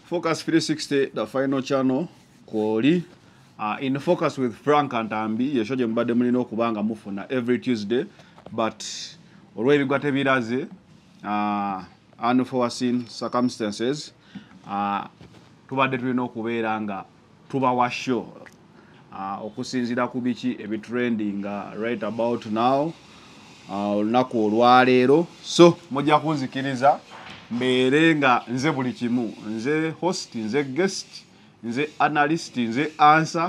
Focus 360, the final channel, Kwoli. In Focus with Frank Antambi, yeshoje mbade mulino kubanga mufuna every Tuesday, but already got ebiraze, unforeseen circumstances, tubadde tulino kubeera nga tubawa show, okusinzira ku biki ebitrending right about now, olunaku olwaleero. So mujja kunzikiriza mbeere nga nze buli kimu, nze host, nze guest, nze analyst, nze answer.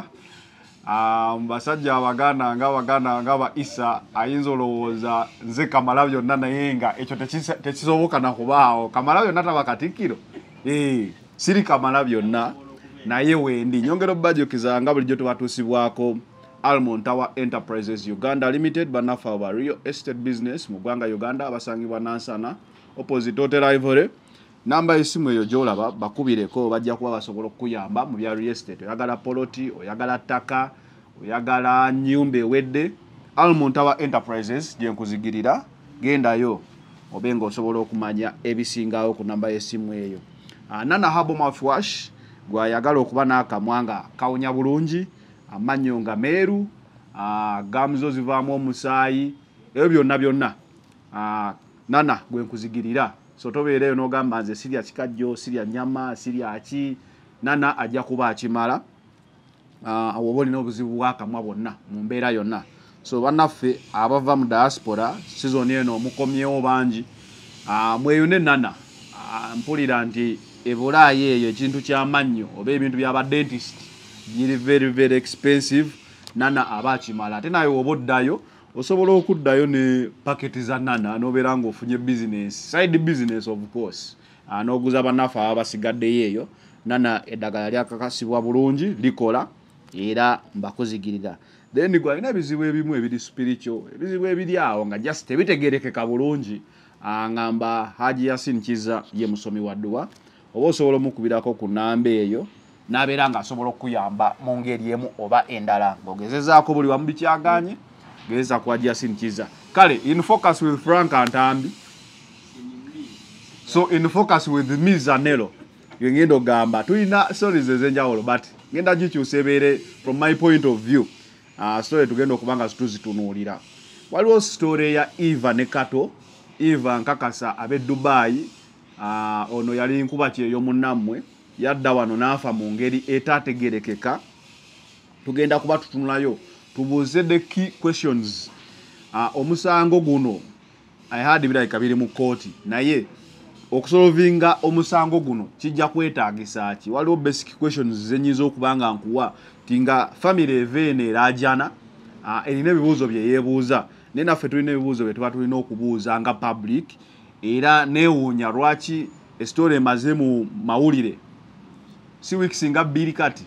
Basajja abaganda nga ba Isa ayinza olowooza nze Kamalabyonna naye nga ekyo tekisoboka na kubaawo. Kamalabyonna taba Katikkiro? Siri Kamalabyonna naye wendi. Nyongera obbajukiza nga bulijjo tubatuusibwako Almond Tower Enterprises Uganda Limited, banafa aba real estate business mu ggwanga Uganda, abasangibwa Nansana opposite Hotel Ivory. Namba esimu eyo gyolaba bakubireko, bajja kuba basobola okuyamba mu bya real estate. Oyagala poloti, oyagala ttaka, oyagala nnyumba ewedde, Almond Tower Enterprises gye nkuzigirira. Gendayo obenga osobola okumanya ebisingawo ku namba y'essimu eyo. Nana Herbal Mouthwash gwayagala okuba n'akamwanga kawunya bulungi, amannyo nga meeru, gamuzo zivaamu omusaayi, ebyo byonna Nana gwe nkuzigirira. So tobeereyo n'ogamba nze sirya kikajjo, sirya nyama, sirya ki. Nana ajja kuba akimala. Oba olina obuzibu bw'akamwa bwonna mu mbeera yonna. So bannaffe abava mu diaspora season eno omukomyewo bangi, mweyune Nana. Mpulira nti ebulaayi eyo ekintu ky'amannyo oba ebintu by'aba dentist giri very very expensive. Nana aba akimala. Ate naye oba oddayo osobola okuddayo ne paketi za Nana n'obeera ng'ofunye business, side business of course. N'oguza bannaffe abasigaddeyo eyo. Nana eddagala lyakakasibwa bulungi, likola era mbakuzigirira. Then gwalina ebizibu ebimu ebiri spiritual, ebizibu ebiri awo nga just tebitegerekeka bulungi. Ngamba Haji Yasin Kiza ye musomi wa dduwa. Oba osobola omukubirako ku namba eyo n'abeera nga asobola okuyamba mu ngeri emu oba endala. Ng'ogezezaako buli wamu bikyaganye, geza kwa Yasin Kiza. Kale, in Focus with Frank Antambi. So in Focus with me Zanelo. Ngendo gamba tulina stories ezenjawulo, but ngenda gikyusa ebeere from my point of view. Story tugenda okubanga tuzitunuulira. Waliwo story ya Eva ne Kato. Eva nkakasa abe Dubai. Ono yali nkuba kyeyo munnammwe, yadda wano n'afa mu ngeri etaategerekeka. Tugenda kuba tutunulayo, tubuuze the key questions. Omusango guno I had birayika biri mu kooti, naye okusolvinga omusango guno kijja kwetaagisa ki? Waliwo basic questions zenyiza okubanga nkuwa tinga family evene erajana erina ebibuuzo bye yeebuuza, naye naffe tulina ebibuuzo bye tuba tulina okubuuza nga public. Era neewuunya lwaki story emaze mu mawulire si weeks nga bbiri kati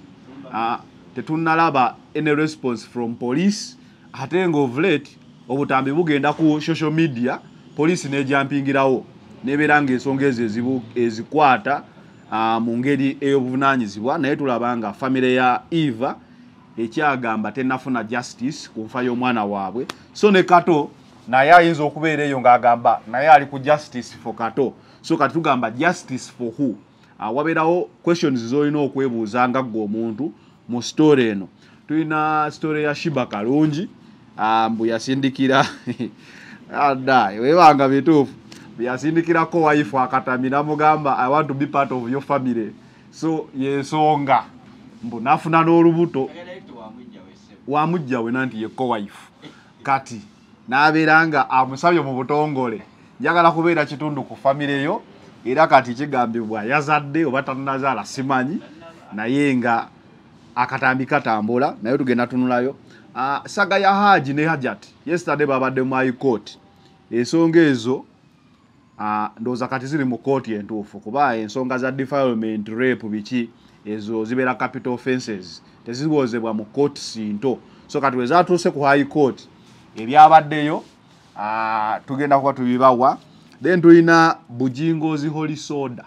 tetunnalaba any response from police. Ate nga of late obutambi bugenda ku social media, police nejampingirawo nebeera ng'ensonga ezo ezikwata mu ngeri ey'obuvunaanyizibwa. Naye tulaba nga family ya Eva ekyagamba tennafuna justice ku nfa y'omwana waabwe. So ne Kato naye ayinza okubeera eyo ng'agamba naye ali ku justice for Kato. So kati tugamba justice for who? Wabeerawo questions z'olina okwebuuza nga ggwe omuntu mu story eno. Tulina story ya Shiba Kalungi, mbu yasindikira adda webanga bituufu, yasindikirako wife akatambi n'amugamba I want to be part of your family. So yensonga mbu nafuna n'olubuto wamujjawe nanti ye co-wife. Kati n'abeera nga amusabye mu butongole njagala kubeera kitundu ku family yo, era kati kigambibwa yazadde oba tannazaala simanyi, naye nga akatambi katambula. Naye tugenda tunulayo saga ya Haji ne Hajat. Yesterday babadde mu High Court. Ensonga ezo ndowooza kati ziri mu kooti entuufu, kuba ensonga za defilement, rape biki ezo zibeera capital offenses, teziwoozebwa mu kooti sinto. So kati wezatuuse ku High Court ebyabaddeyo tugenda kuba tubibawa. Then tulina Bujingozi Holy Soda.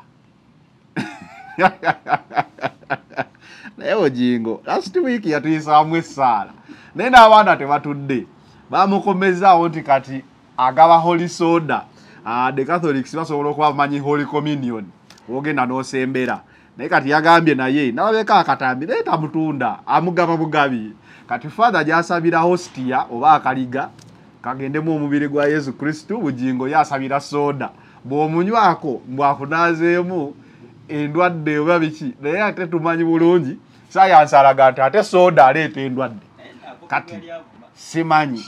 Naye Bujingo last week yatuyisaamu essaala, naye n'abaana tebatudde, bamukomezaawo nti kati agaba Holy Soda. The Catholics basobola okuba bamanyi Holy Communion ogenda n'osembera. naye kati yagambye naye nalabeka akatambi naye tamutunda amugaba bugabi kati father gyasabira hostia oba akaliga kagendemu omubiri gwa Yesu Kristo bugingo yasabira soda bw'omunywako mbwakunazeemu endwadde oba biki naye ate tumanyi bulungi sayansi alaga nti ate soda aleeta endwadde kati simanyi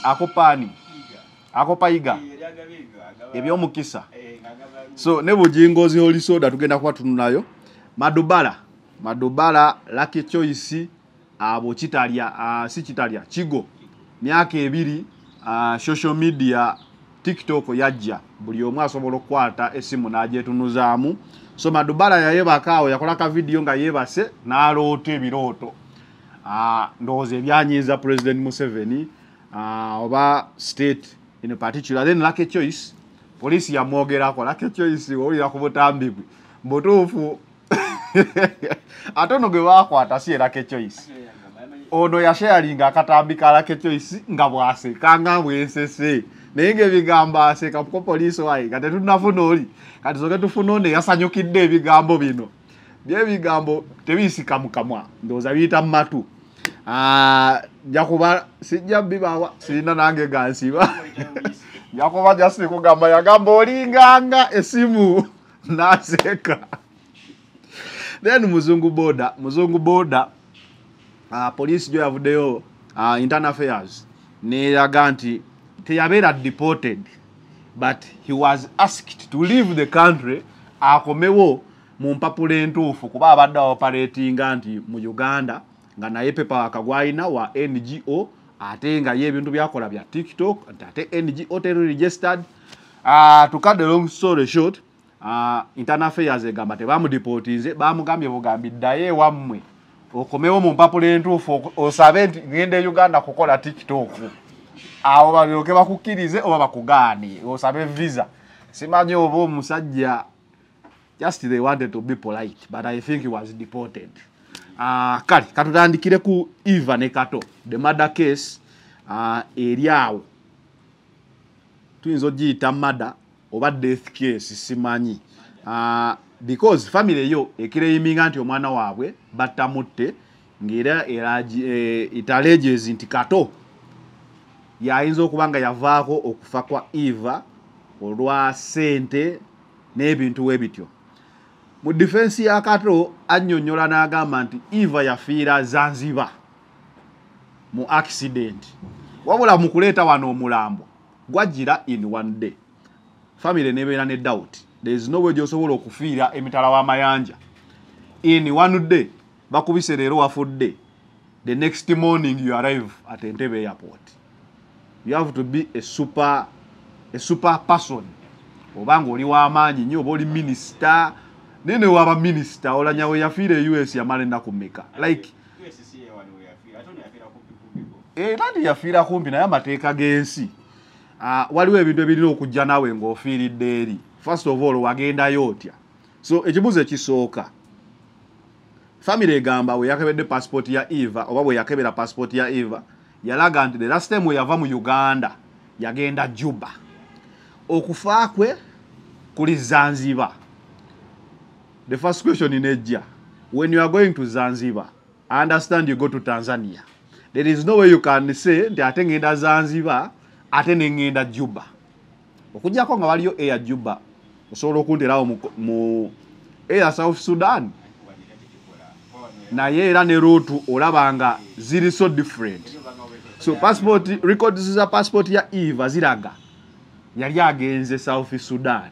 akopayiga ebyomukisa so ne bugingozi oli soda tugenda kuba tununayo madubala Lucky Choice abo kitalya si kitalya kigo myaka 2 social media TikTok yajja buli omu asobola okukwata esimu n'ajetunuzaamu so madubala yayebakaawo yakola ka video nga yebase n'aloota ebirooto ndowooza ebyanyiiza President Museveni oba state in particular. Then Lucky Choice police yamwogerako Lucky Choice olira ku butambi bwe mbutuufu atono gwe bakwata si Lucky Choice ono yasharinga akatambi ka Lucky Choice nga bwaseka nga bwensese naye ng'ebigambo aseka ku police wayi kati tunafuna oli kati soke tufunone yasanyukidde ebigambo bino byebigambo tebisika mukamwa ndowooza biyita mu matu jakuba sijja bibawa sirina nange gansiba jakuba jasi kugamba yagamba olinganga esimu naseka. Then muzungu boda police jo yavuddeyo internal affairs ne yaganti teyabeera deported but he was asked to leave the country akomewo mu mpapula entuufu kuba abadde operating anti mu Uganda nga naye pepa akagwaina wa NGO ate nga ye ebintu byakola bya TikTok ate NGO teri registered. To cut the long story short, internal affairs egamba tebamudeportize bamugambye bugambi ddaye wammwe okomewo mu mpapula entuufu osabe nti ngende Uganda kukola TikTok awo balyoke bakukkirize oba bakugaane osabe visa simanyi oba omusajja just they wanted to be polite but I think he was deported. Kali katutandikire ku Eva ne Kato the murder case eriawo tuyinza ogiyita murder oba death case simanyi because family yo ekireyiminga nti omwana waabwe battamutte ng'era italeges nti Kato yayinza okubanga yavaako okufa kwa Eva olwa sente n'ebintu webityo. Mu defense ya Kato annyonnyola n'agamba nti Eva yafiira Zanzibar mu accident wabula mu kuleeta wano omulambo gwajira in one day. Family nebeera ne doubt there is no way gy'osobola okufiira emitala w'amayanja in one day bakubise leero wafudde the next morning you arrive at Entebbe airport. You have to be a super person obanga oli w'amaanyi nnyo oba oli minister nene waba minister olanya we yafiire US yamala ennaku mmeka like nani yafiira kumpi naye amateeka g'ensi waliwo ebintu ebirina okujja naawe ng'ofiiridde eri. First of all wagendayo otya so ekibuzo ekisooka family egamba we yakebedde passport ya Eva oba bwe yakebera passport ya Eva yalaga nti the last time we yava mu Uganda yagenda Juba okufa kwe kuli Zanzibar. The first question in Ejja, when you are going to Zanzibar, I understand you go to Tanzania. There is no way you can say nti ate ngenda Zanzibar ate ngenda Juba. Okujjako nga waliyo Air Juba osobola okunterawo mu Air South Sudan naye era ne route olabanga ziri so different. So passport records za passport ya Eva ziraga yali agenze South Sudan.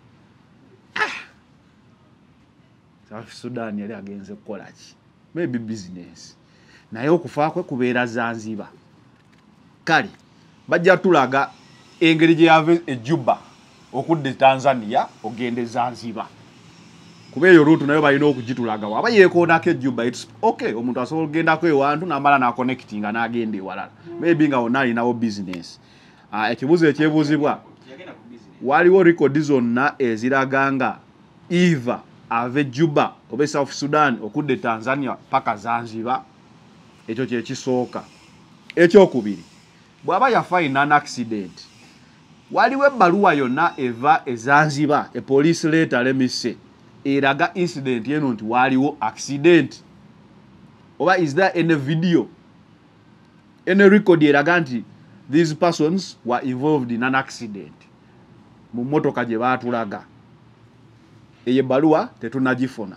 South Sudan yali agenze kukola ki maybe business naye okufa kwe kubeera Zanzibar. Kali bajja tulaga engeri gye yave e Juba okudde Tanzania ogende Zanzibar kuba eyo route nayo balina okugitulaga waba yeekoonako e Juba it's okay omuntu asobola okugendako ewantu n'amala n'aconnectinga n'agenda ewalala maybe nga wonna alinawo business. Ekibuzo ekyebuuzibwa waliwo record zonna eziraga nga Eva ave Juba obe South Sudan okudde Tanzania paka Zanzibar. Ekyo kye kisooka. Ekyokubiri bw'aba yafa in an accident waliwo ebbaluwa yonna eva e Zanzibar a police letter let me say eraga incident yeno nti waliwo accident oba is there any video any record eraga nti these persons were involved in an accident mu motoka gye baatulaga eye baluwa tetunagifuna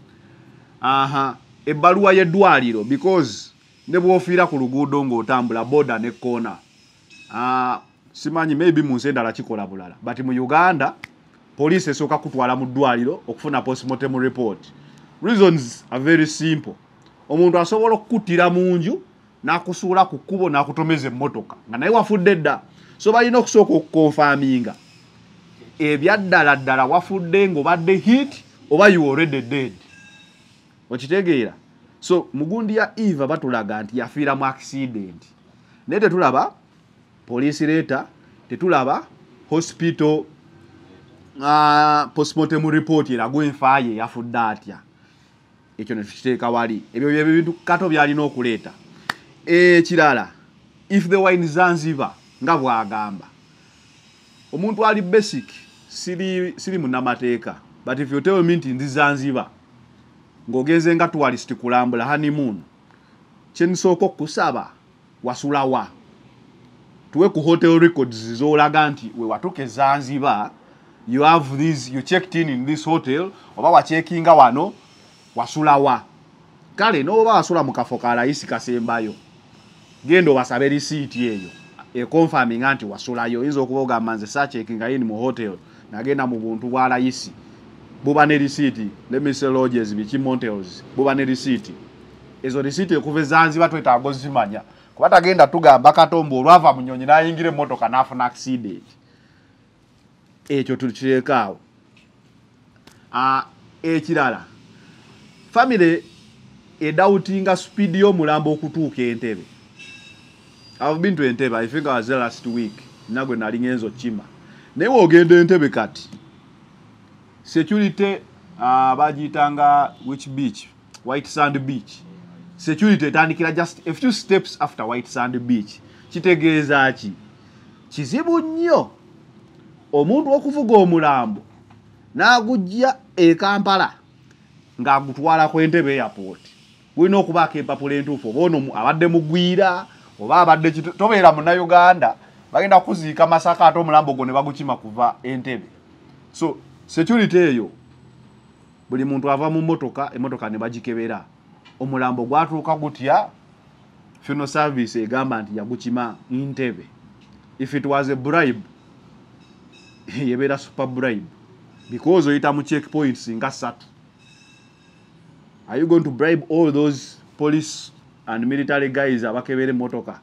ebbaluwa y'eddwaliro because ne bw'ofiira ku luguudo ng'otambula boda ne kona simanyi maybe mu nsi endala kikola bulala but mu Uganda police esooka kutwala mu ddwaliro okufuna postmortem report. Reasons are very simple. Omuntu asobola okukuttira mu nju n'akusuula ku kkubo n'akutomeza emmotoka nga naye wafudde dda, so balina okusooka okukonfaminga ebyaddala ddala wafudde ng'obadde hit oba you already dead. Okitegeera? So mugundi ya Eva batulaga nti yafiira mu accident naye tetulaba police letter, tetulaba hospital postmortem report eraga enfaaye yafudde atya. Ekyo ne tukiteeka wali. Ebyo bye bintu Kato byalina okuleeta. Kirala, if the wine Zanzibar nga bwagamba omuntu ali basic siri munnamateeka, but if you tell me nti ndi Zanzibar ng'ogenze nga tourist kulambula honeymoon, kyenisooka okusaba wasulawa tuwe ku hotel records z'olaga nti we watuke Zanzibar, you have this, you checked in this hotel oba wacheckinga wano wasulawa. Kale n'oba wasula mu kafo ka layisi kasembayo gendo basabe receipt eyo confirming nti wasulayo. Oyinza okuba ogamba nze sacheckinga in mu hotel nagenda mu buntu bwa layisi buba ne receipt, let me say lodges biki motels buba ne receipt. Ezo receipt ekuva Zanzibar twetaaga ozimanya kuba tagenda tugamba Katombo olwava mu nnyonyi n'ayingira emmotoka n'afuna accident. Ekyo tukirekaawo. Ekirala, family edoutinga speed y'omulambo okutuuka Entebbe. I've been to Entebbe, I think I was there last week. Nagwe nali ngenzo kima. Naye ogenda Entebbe kati security bagiyitanga which beach? White Sand Beach. Security etandikira just a few steps after White Sand Beach. Kitegeeza ki? Kizibu nnyo omuntu okuvuga omulambo n'agujja e Kampala ng'agutwala ku Entebbe airport. Gulina okubaako empapula entuufu oba ono abadde mugwira oba abadde tobeera Munnayuganda bagenda kuziika Masaka ate omulambo gwo ne bagukima kuva Entebbe. So security eyo buli muntu ava mu motoka, emotoka ne bagikebera. Omulambo gwatuuka gutya? Funeral service egamba nti yagukima Entebbe. If it was a bribe, yebera super bribe because oyita mu checkpoints nga 3. Are you going to bribe all those police and military guys abakebere motoka?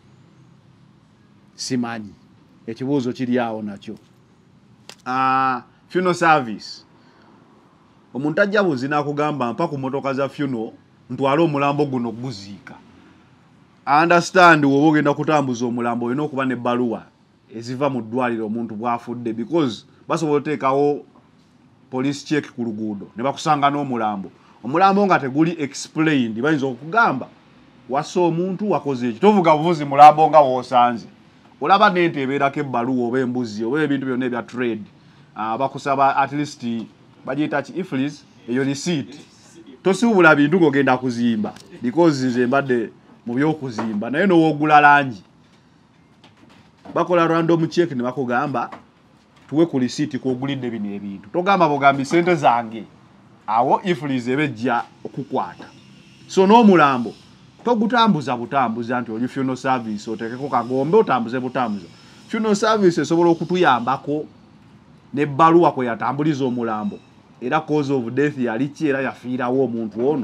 Simanyi. Ekibuuzo kiri awo nakyo. Funeral service. Omuntu ajja buzina kugamba mpa ku motoka za funeral ntwala omulambo guno guziika. I understand wowe ogenda kutambuza omulambo olina okuba ne baluwa eziva mu ddwaliro omuntu bw'afudde because basobola oteekawo police check ku luguudo ne bakusanga n'omulambo. Omulambo nga teguli explained bayinza okugamba wassa omuntu wakoze eki. Tovuga buvuzi mulambo nga woosanze. Olaba n'ente ebeerako ebbaluwa oba embuzi oba ebintu byonna ebya trade. Bakusaba at least bagiyita ki iflis eyo receipt. Tosubula bintu ng'ogenda kuzimba because nze mbadde mu by'okuzimba naye n'owoogula langi. Bakola random check ne bakugamba tuwe ku receipt kw'ogulidde bino ebintu. Togamba bogambi sente zange. Awo iflis ebejja okukwata. So n'omulambo togutambuza butambuza nti oli funeral service otekeko kagombe otambuze butambuza. Funeral service esobola okutuyambako n'ebbaluwa kwe yatambuliza omulambo era cause of death yali ki era yafiirawo omuntu ono.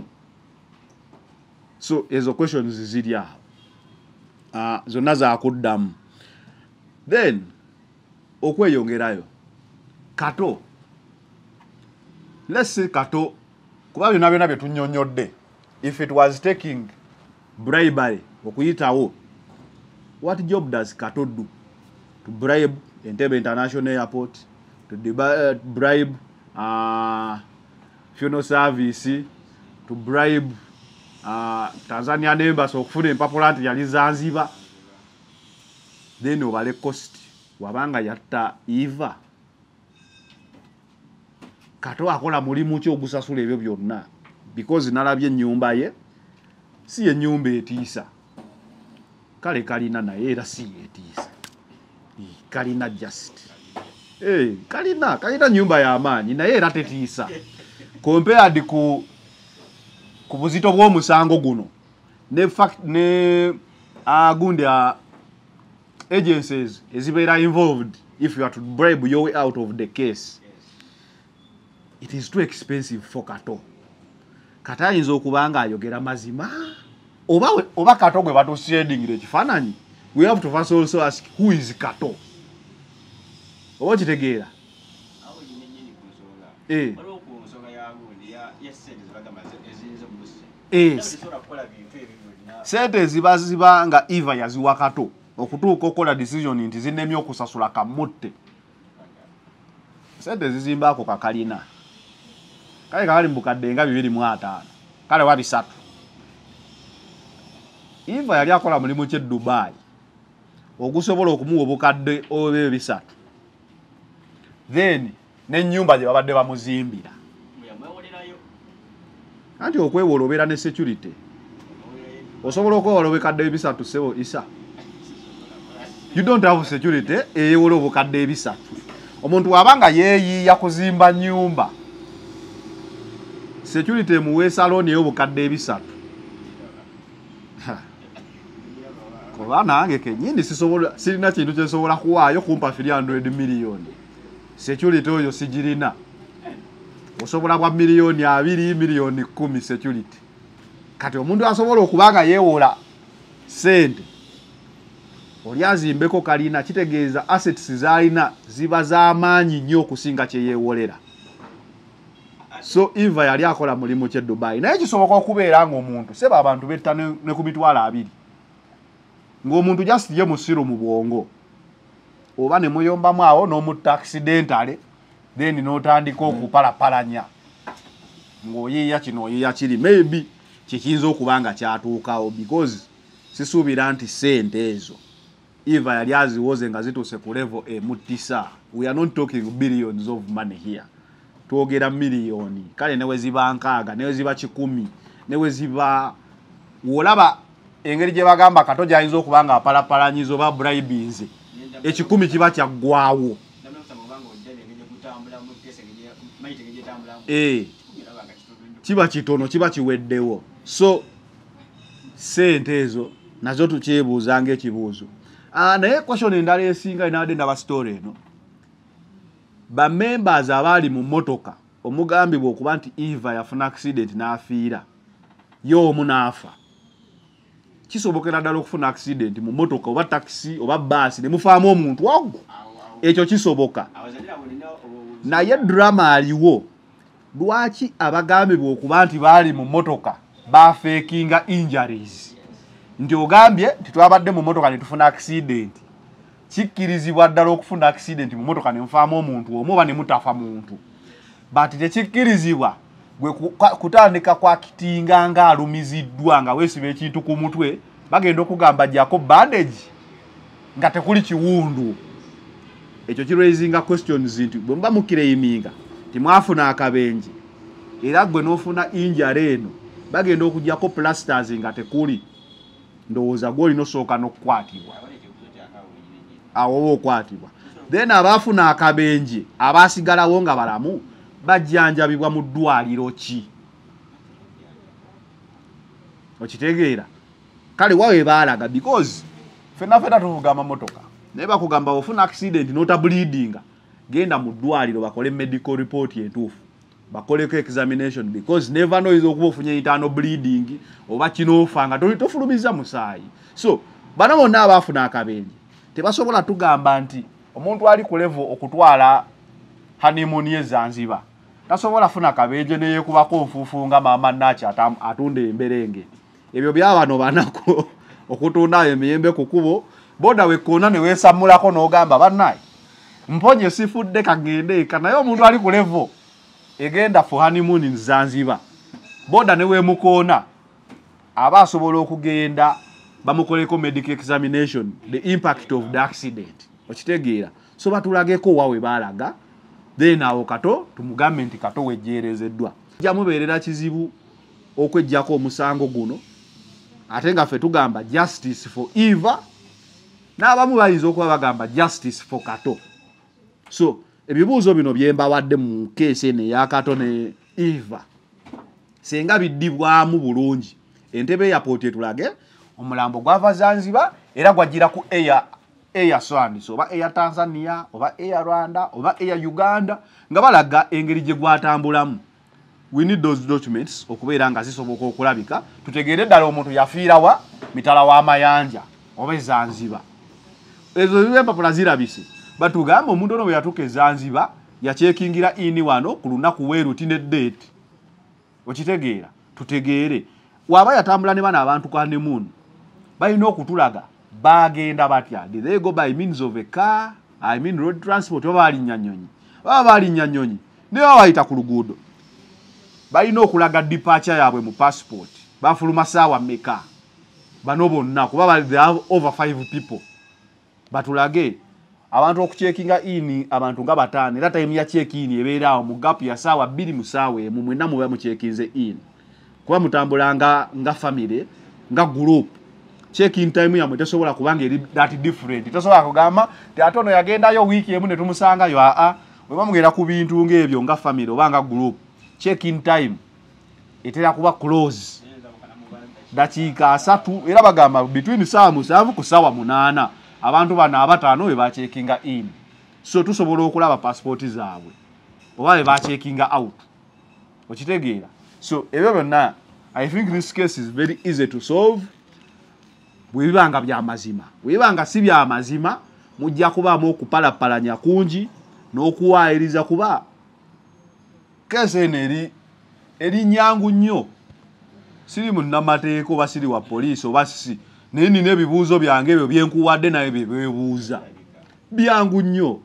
So ezo questions ziri awo. Zonna zaakuddamu. Then okweyongerayo Kato, let's say Kato kuba byonna bye tunnyonnyodde, if it was taking bribery okuyitawo, what job does Kato do to bribe Entebbe International Airport, to bribe funeral service, to bribe Tanzania Embassy okufuna empapula nti yali Zanzibar? Then obale cost wabanga yatta Eva. Kato akola mulimu ki ogusasula ebyo byonna because nalabye ennyumba ye si ennyumba etiisa kale kalina naye era si etiisa kalina just kalina nyumba ya amaanyi naye era tetiisa compared ku buzito bw'omusango guno ne gundi agencies ezibeera involved if you are to bribe your way out of the case. It is too expensive for Kato. Kata ayinza okuba nga ayogera mazima oba Kato gwe batushading ekifaananyi. We have to first also ask who is Kato. Oba kitegeera? Sente ziba nga Eva yaziwa Kato okutuuka okola decision nti zinnemye okusasula kamutte. Sente zizimbaako kakalina. Kale kali mbukadde nga 250 kale wa 3 Eva yali akola mulimu kye Dubai ogusobola okumuwa obukadde obe 3 then n'ennyumba gye babadde bamuzimbira anti okwewola obeera ne security osobola okwewola obukadde 3 sebo isa you don't have security eyewola obukadde 3 omuntu wabanga yeeyiya kuzimba nyumba security muwe saloni y'obukadde 3 koba nange kenyini sirina kintu kyesobola kuwaayo kumpa 300 million security oyo sigirina osobola kwa milioni 2 milioni 10 security kati omuntu asobola okubanga yeewola sente oli azimbeko kalina kitegeeza assets zalina ziba z'amaanyi nnyo okusinga kye yeewolera. So Eva yali akola mulimu kye Dubai naye kisoboka okubeera ng'omuntu seba abantu betta ne ku mitwalo 2 ng'omuntu just ye musiru mu bwongo oba ne muyombamu awo n'omutta accidentale then n'otandika okupalapalanya ng'oyiiya kino oyiiya kiri maybe kiyinza okuba nga kyatuukawo because sisuubira nti sente ezo Eva yali aziwoze nga zituuse ku level emutisa. We are not talking billions of money here. Twogera miliyoni kale newe ziba 6 newe ziba 10 newe ziba wolaba engeri gye bagamba Kato gyayinza okuba nga apalapalanyizo ba bribes ekikumi kiba kyaggwawo kiba kitono kiba kiweddewo. So sente ezo nazo tukyebuuza ng'ekibuuzo. Naye question endala esinga inabadde ndaba story eno ba members abali mu motoka omugambibwa okuba nti Eva yafuna accident n'afiira yo omu n'afa. Kisobokera ddala okufuna accident mu motoka oba taxi oba bus ne mufaamu omuntu ogwo ekyo kisoboka naye drama aliwo. Lwaki abagambibwa okuba nti baali mu motoka bafekinga injuries nti ogambye titwabadde mu motoka ne tufuna accident kikkirizibwa ddala okufuna accident mu motoka ne mufaamu omuntu omu oba ne mutafa muntu but tekikkirizibwa gwe kutandika kwakitinga nga alumiziddwa nga weesiba ekintu ku mutwe bagenda okugamba gyako bandage nga tekuli kiwundu. Ekyo kiraisinga questions nti bwe muba mukireiminga timwafuna akabenje era gwe n'ofuna injury eno bagenda okugyako plasters nga tekuli ndowooza gw'olina osooka n'okukwatibwa awo oba okwatibwa then abaafuna akabenje abaasigalawo nga balamu bajjanjabibwa mu ddwaliro ki okitegeera kale wawe baalaga because fenna tuvuga amamotoka naye bakugamba ofuna accident nota bleedinga genda mu ddwaliro bakole medical report entuufu bakoleko examination because never know izo okuba ofunye internal bleeding oba kinoofa nga tofulumiza musaayi. So bano bonna abaafuna akabenje tebasobola tugamba nti omuntu ali ku level okutwala honeymoon ye Zanzibar tasobola funa akabenje neyeekubako nfuufu nga maama Nachi atunda emberenge. Ebyo byabano banako okutunda emiyembe ku kubo boda wekoona ne weesamulako n'ogamba bannaye mponye sifudde kagende naye omuntu ali ku level egenda for honeymoon in Zanzibar boda ne weemukoona aba asobola okugenda bamukoleko medical examination the impact of the accident okitegeera. So batulageko wawe baalaga then awo Kato tumugambe nti Kato wejjeerezeddwa. Jamubeerera kizibu okwejjako omusango guno ate nga ffe tugamba justice for Eva n'abamu bayinza okuba bagamba justice for Kato. So ebibuuzo bino bye mbawadde mu keesi eno eya Kato ne Eva senga biddibwamu bulungi Entebbe airport etulage omulambo gwava Zanzibar era gwajjira ku Air Swahili oba Air Tanzania oba Air Rwanda oba Air Uganda nga balaga engeri gye gwatambulamu. We need those documents okubeera nga zisoboka okulabika tutegeere ddala omuntu yafiirawa mitala w'amayanja oba Zanzibar. Ezo zibe empapula zirabise batugamba omuntu ono bwe yatuuka e Zanzibar yacekingira ini wano ku lunaku weeruti ne date. Okitegeera tutegeere waba yatambula ne bana abantu kwa honeymoon balina okutulaga bagenda batya. Did they go by means of a car? I mean road transport oba balinnya nnyonyi. Baba balinnya nnyonyi ne babayita ku luguudo balina okulaga departure yaabwe mu passport bafuluma ssaawa mmeka bano bonna kuba they have over 5 people. Batulage abantu okucekinga ini abantu nga bataano era time ya check in ebeera awo mu gap ya ssaawa 2 mu ssaawa emu mwenna muba mucekinze in kuba mutambulanga nga family nga group. Check in time yamwe tesobola kubanga eri that different. Tesobola kugamba te atono yagendayo wiki emu ne tumusangayo bwe bamugenda ku bintu ng'ebyo nga family oba nga group. Check in time etera kuba close dakiika 3 era bagamba between ssaawa 7 ku ssaawa 8 abantu bano abataano we bacekinga in. So tusobola okulaba passport zaabwe oba we bacekinga out. Okitegeera. So ebyo byonna I think this case is very easy to solve. Bwebibanga bya mazima. Bwebibanga si bya mazima mujja kubaamu okupalapalanya kungi n'okuwaayiriza kuba kese eri nyangu nnyo. Siri munnamateeka oba siri wa poliisi oba sisi naye nina ebibuuzo byange ebyo byenkuwadde naye bebuuza byangu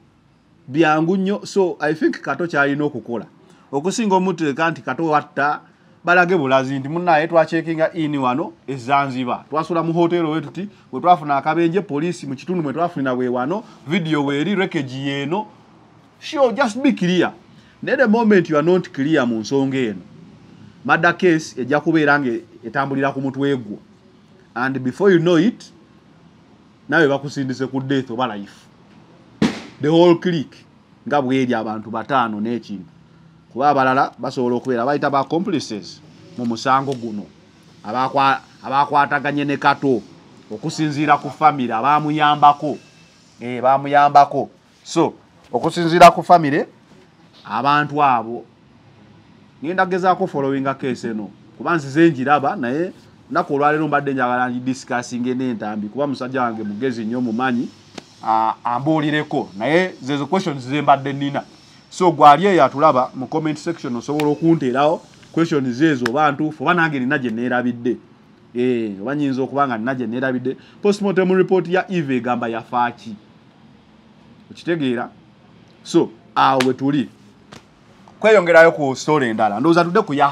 nnyo. So I think Kato kyalina okukola okusinga omuteeka nti Kato watta balage bulazi nti munnaye twacekinga ini wano e Zanzibar twasula mu hotel we tuti bwe twafuna akabenje poliisi mu kitundu mwe twafuna we wano video weeri wreckage yeno. Sure, just be clear. At the moment you are not clear mu nsonga eno murder case ejja kubeera nga etambulira ku mutwe gwo and before you know it nawe bakusindise ku death oba life. The whole clique nga bweri abantu bataano n'ekintu kuba abalala basobola okubeera bayita ba accomplices mu musango guno abakwataganye ne Kato okusinziira ku family abamuyambako bamuyambako. So okusinziira ku family abantu abo ngenda gezaako following a case eno kuba nzize njiraba naye nako olwaleero mbadde njagala discussing n'entambi kuba musajja wange mugezi nnyo mumanyi ambuulireko naye zezo questions ze mbadde nina. So gwali eyo atulaba mu comment section osobola okunteerawo questions ezo oba ntuufu oba nange nina gye neerabidde oba nyinza okubanga nina gye neerabidde. Postmortem report ya Eva egamba yafaaki. Okitegeera. So awo we tuli kweyongerayo ku story endala ndowooza tudde ku ya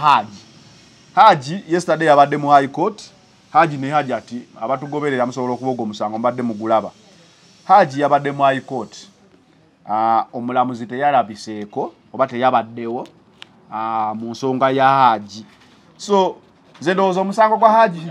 Haji yesterday yabadde mu High Court. Haji ne Haji ati abatugoberera musobola okuboga omusango mbadde mugulaba. Haji yabadde mu High Court. Omulamuzi teyalabiseeko oba teyabaddewo mu nsonga ya Haji. So nze ndowooza omusango gwa Haji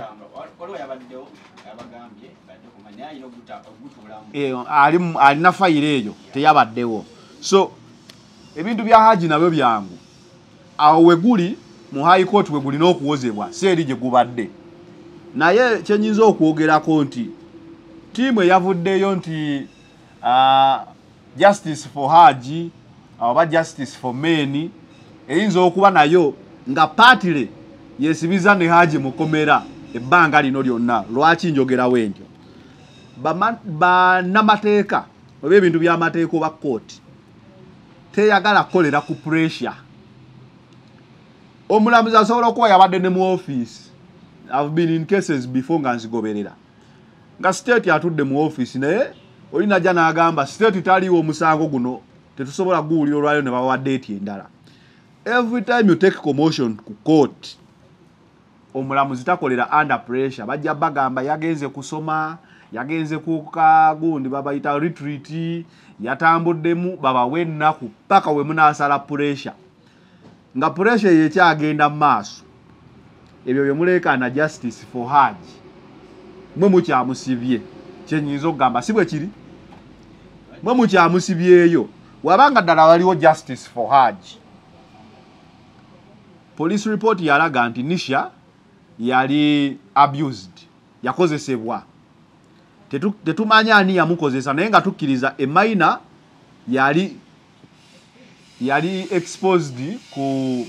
alina fayiro eyo teyabaddewo. So ebintu bya Haji nabyo byangu awo weguli mu High Court wegulina okuwozebwa seeri gye gubadde. Naye kyenyinza okwogerako nti tiimu eyavuddeyo nti justice for Haji oba justice for men eyinza okuba nayo nga patire yesibiza ne Haji mukomera ebbanga lino lyonna. Lwaki njogerawo entyo? Bannamateeka oba ebintu by'amateeka oba court teyagala kukolera ku pressure. Omulamuzi asobola okuba yabadde ne mu office. I've been in cases before nga nzigoberera nga state atudde mu office naye olina jja n'agamba state taliwo omusango guno tetusobola guwulira olwayo ne bawa date endala. Every time you take commotion ku court omulamuzi takolera under pressure. Bajja bagamba yagenze kusoma yagenze ku kagundi babayita retreat yatambuddemu babawe ennaku paka we munasala pressure nga pressure yekyagenda mu maaso ebyo bye muleekaana justice for Haji mwe mukyamusibye kyenyinza okugamba si bwe kiri mwe mukyamusibyeyo wabanga ddala waliwo justice for Haji. Police report yalaga nti Nisha yali abused yakozesebwa tetumanya ani yamukozesa naye nga tukkiriza emaina yali exposed ku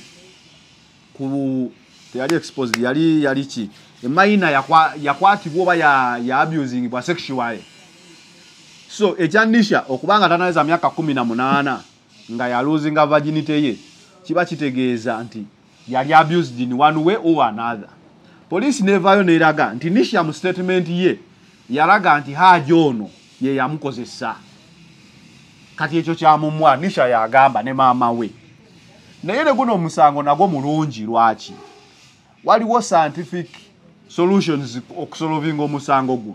yali exposed yali ki emaina yakwatibwa oba ya abusing bwa sexually. So ekya Nisha okubanga tanaweza myaka 18 nga ya losing virginity ye kiba kitegeeza nti yali abused in one way or another. Police nevayo neraga nti Nisha mu statement ye yalaga nti Haji ono ye yamukozesa kati ekyo kyamumwa Nisha yagamba ne maama we naye ne guno omusango nagwo mulungi lwaki waliwo scientific solutions okusolvinga omusango guno.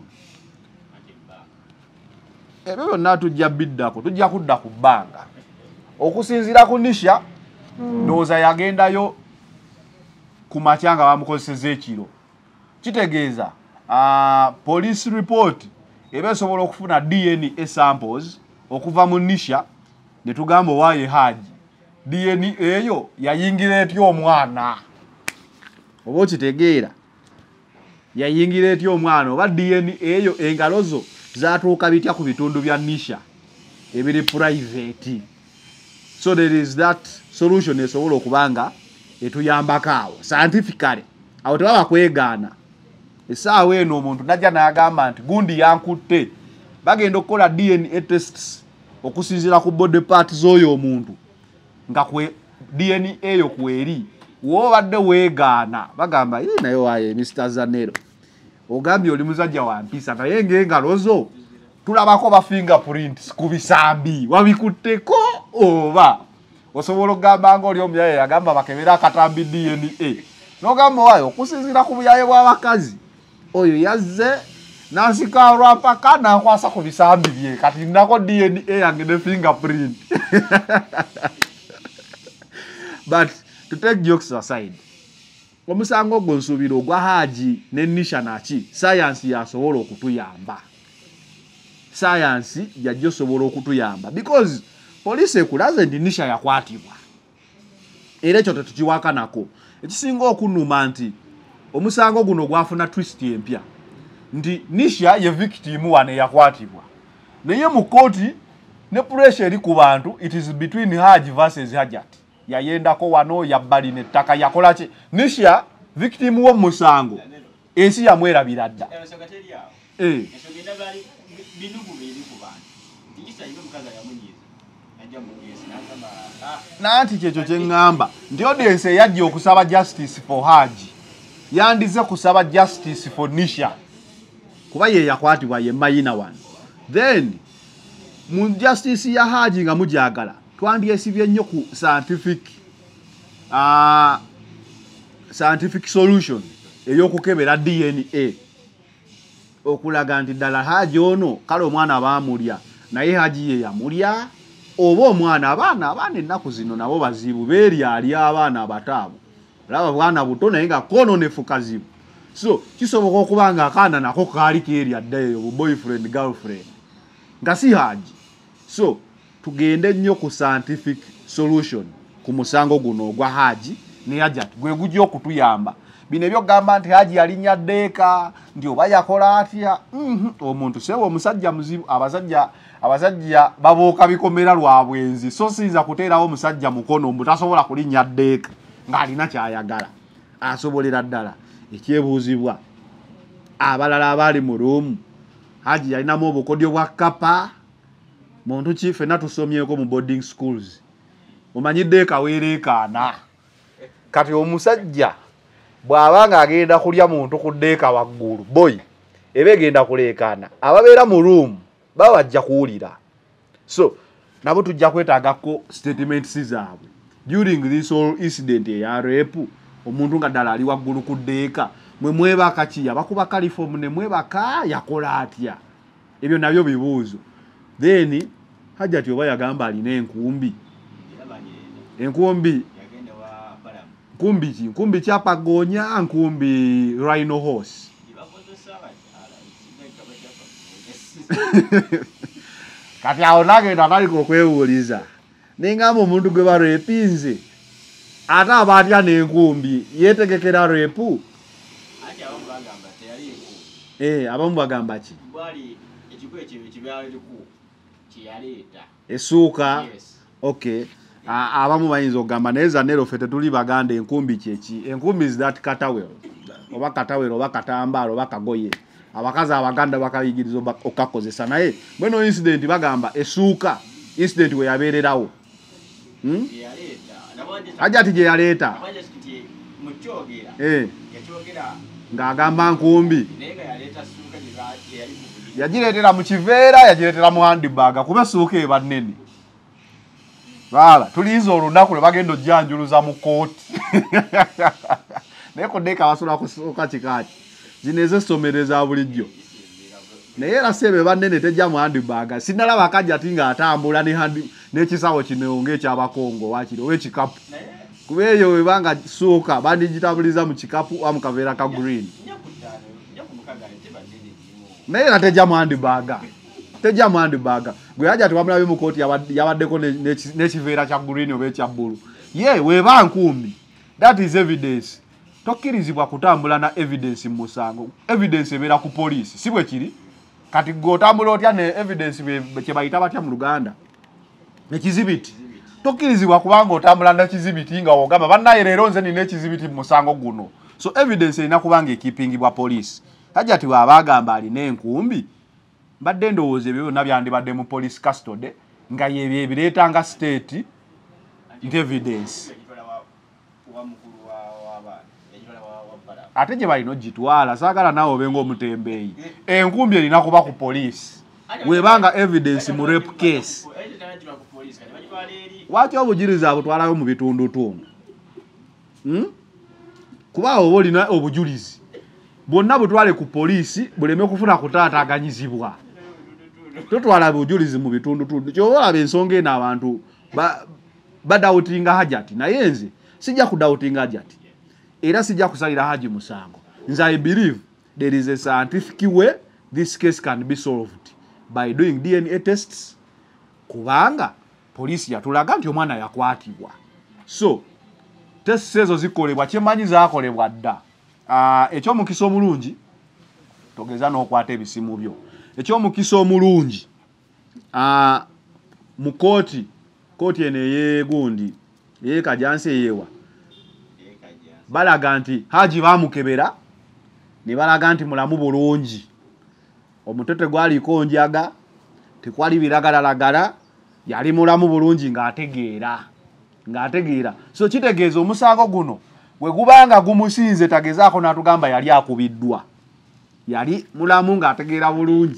Ebyo byonna tujja biddako tujja kudda ku bbanga okusinziira ku Nisha ndowooza yagendayo ku makya nga bamukozeseza ekiro kitegeeza police report eba esobola okufuna DNA samples okuva mu Nisha ne tugamba waaye Haji DNA eyo yayingira etya omwana oba okitegeera yayingira etya omwana oba DNA eyo engalozo zatuuka bitya ku bitundu bya Nisha ebiri private. So there is that solution esobola okubanga etuyambako awo scientifically awo tebaba kwegaana essaawa eno omuntu najja n'agamba nti gundi yankutte bagenda okukola DNA tests okusinziira ku body parts oyo omuntu nga DNA eyo kweri wobadde weegaana bagamba naye waaye Mr. Zanero ogambye oli muzajja wa mpisa naye ng'engalozo tulabako ba fingerprints ku bisambi wabikutteko oba osobola okugamba nga oli omuyaye yagamba bakebera akatambi DNA n'ogamba waayo okusinziira ku buyaye bw'abakazi oyo yazze n'asikalwa mpaka n'akwasa ku bisambi bye kati nako DNA yange ne fingerprint. But to take jokes aside omusango gwo nsuubira ogwa Haji ne Nisha naki science yasobola okutuyamba science yajja osobola okutuyamba because police ekulaze nti Nisha yakwatibwa era ekyo tetukiwakanako. Ekisinga okunuma nti omusango guno gwafuna twist empya nti Nisha ye victim wane yakwatibwa naye mu kooti ne pressure eri ku bantu it is between Haji versus Hajat yayendako wano yabbali nettaka yakola ki Nisha victim wo musango ensi yamwerabira dda nanti kyekyo kyeŋŋamba nti audience eyajja okusaba justice for Haji yandize kusaba justice for Nisha kuba ye yakwatibwa ye mayina wano then mu justice ya Haji nga mujagala twandyesibye nnyo ku scientific solution ey'okukebera DNA okulaga nti ddala Haji ono kale omwana baamulya naye Haji ye yamulya oba omwana abaana ennaku zino nabo bazibu beeryalya abaana abataabo olaba bwana buto naye nga kononefu kazibu. So kisoboka okuba nga akaana nako kaali keerya ddayo boyfriend girlfriend nga si Haji. So tugende nnyo ku scientific solution ku musango guno ogwa Haji ne Hajat gwe gujja okutuyamba. Bino ebyogamba nti Haji yalinnya ddeeka nti oba yakola atya omuntu sewa omusajja muzibu abasajja babooka bikomera lwa bwenzi so siyinza kuteerawo omusajja mukono mutasobola kulinnya ddeeka ng'alina kyayagala asobolera ddala ekyebuuzibwa abalala abali mu ruumu Haji yalinamu obukodyo bwa kapa muntu ki ffenna tusomyeko mu boarding schools omanyidde kaweereekaana kati omusajja bw'aba ng'agenda kulya muntu ku ddeeka waggulu boy eba egenda kuleekaana ababeera mu ruumu baba bajja kuwulira. So nabo tujja kwetaagako statements zaabwe during this whole incident eya rape omuntu nga ddala ali waggulu ku ddeeka mwe mwebaka ki abakuba kalifomu ne mwebaka yakola atya ebyo nabyo bibuuzo then Hajjati oba yagamba alina enkumbi nkumbi kyapagonya nkumbi rhino horse kati awo nagenda naliko okwewuuliza nengamba omuntu gwe barepinze ate aba atya n'enkumbi yeetegekera repu abamu bagamba ki esuuka okay abamu bayinza okugamba naye Zanero ffe tetuli baganda enkumbi kyeki enkumbi is that katawero oba katambaala oba kagoye abakazi abaganda bakayigiriza okakozesa naye bweno incident bagamba esuuka incident we yabeererawo Hajjati gye yaleeta ng'agamba nkumbi yagireetera mu kiveera yagireetera mu handbag kuba essuuka eba nnene tuliyiza olunaku lwe bagenda ojjanjuluza mu kooti naye koddeeka basula kusuuka kikaaki zino ez'essomero eza bulijjo naye era sebe bannene tejja mu handbag sinalaba Hajjati ng'atambula n'ekisawo kino ng'ekyabakongo wakiri oba ekikapu kuba eyo webanga suuka bandigitabuliza mu kikapu wa mu kaveera ka green naye era tejja mu handbag gwe Hajjati wamulabe mu kooti yabaddeko n'ekiveera kya green oba ekya bbulu ye weba nkumbi that is evidence tokkirizibwa kutambula na evidence mu musango evidence ebeera ku poliisi si bwe kiri kati gotambula otya ne evidence kye bayita batya mu Luganda ekizibiti tokkirizibwa kubanga otambula na kizibiti nga ogamba bannaye leero nze nina ekizibiti mu musango guno so evidence erina kubanga ekeepingibwa poliisi Hajjati bw'aba agamba alina enkumbi mbadde ndowooza ebyo byonna byandibadde mu police custody nga yebyo ebireetanga state evidence ate gye balina ogitwala saagala naawe obenga omutembeeyi enkumbi erina kuba ku poliisi webanga evidence mu rape case lwaki obujulizi abutwalayo mu bitundutundu kuba oba olina obujulizi bwonna butwale ku poliisi buleme kufuna kutaataaganyizibwa totwala bujulizi mu bitundutundu kyoba olaba ensonga eno abantu badawutinga Hajjati naye nze sijja kudawutinga Hajjati era sijja kusalira Haji musango nze I believe there is a scientific way this case can be solved by doing DNA tests kubanga poliisi yatulaga nti omwana yakwatibwa so tests ezo zikolebwa kyemanyi zaakolebwa dda ekyomukisa omulungi togeza n'okwata ebisimu byo ekyomukisa omulungi mu kooti eno eyegundi eyekajansi eyewa balaga nti Haji bamukebera ne balaga nti mulamu bulungi omutete gwaliko njaga tekwali biragalalagala yali mulamu bulungi ng'ategeera so kitegeeza omusango guno we gubanga gumusinze tagezaako n'atugamba yali akubiddwa yali mulamu ng'ategeera bulungi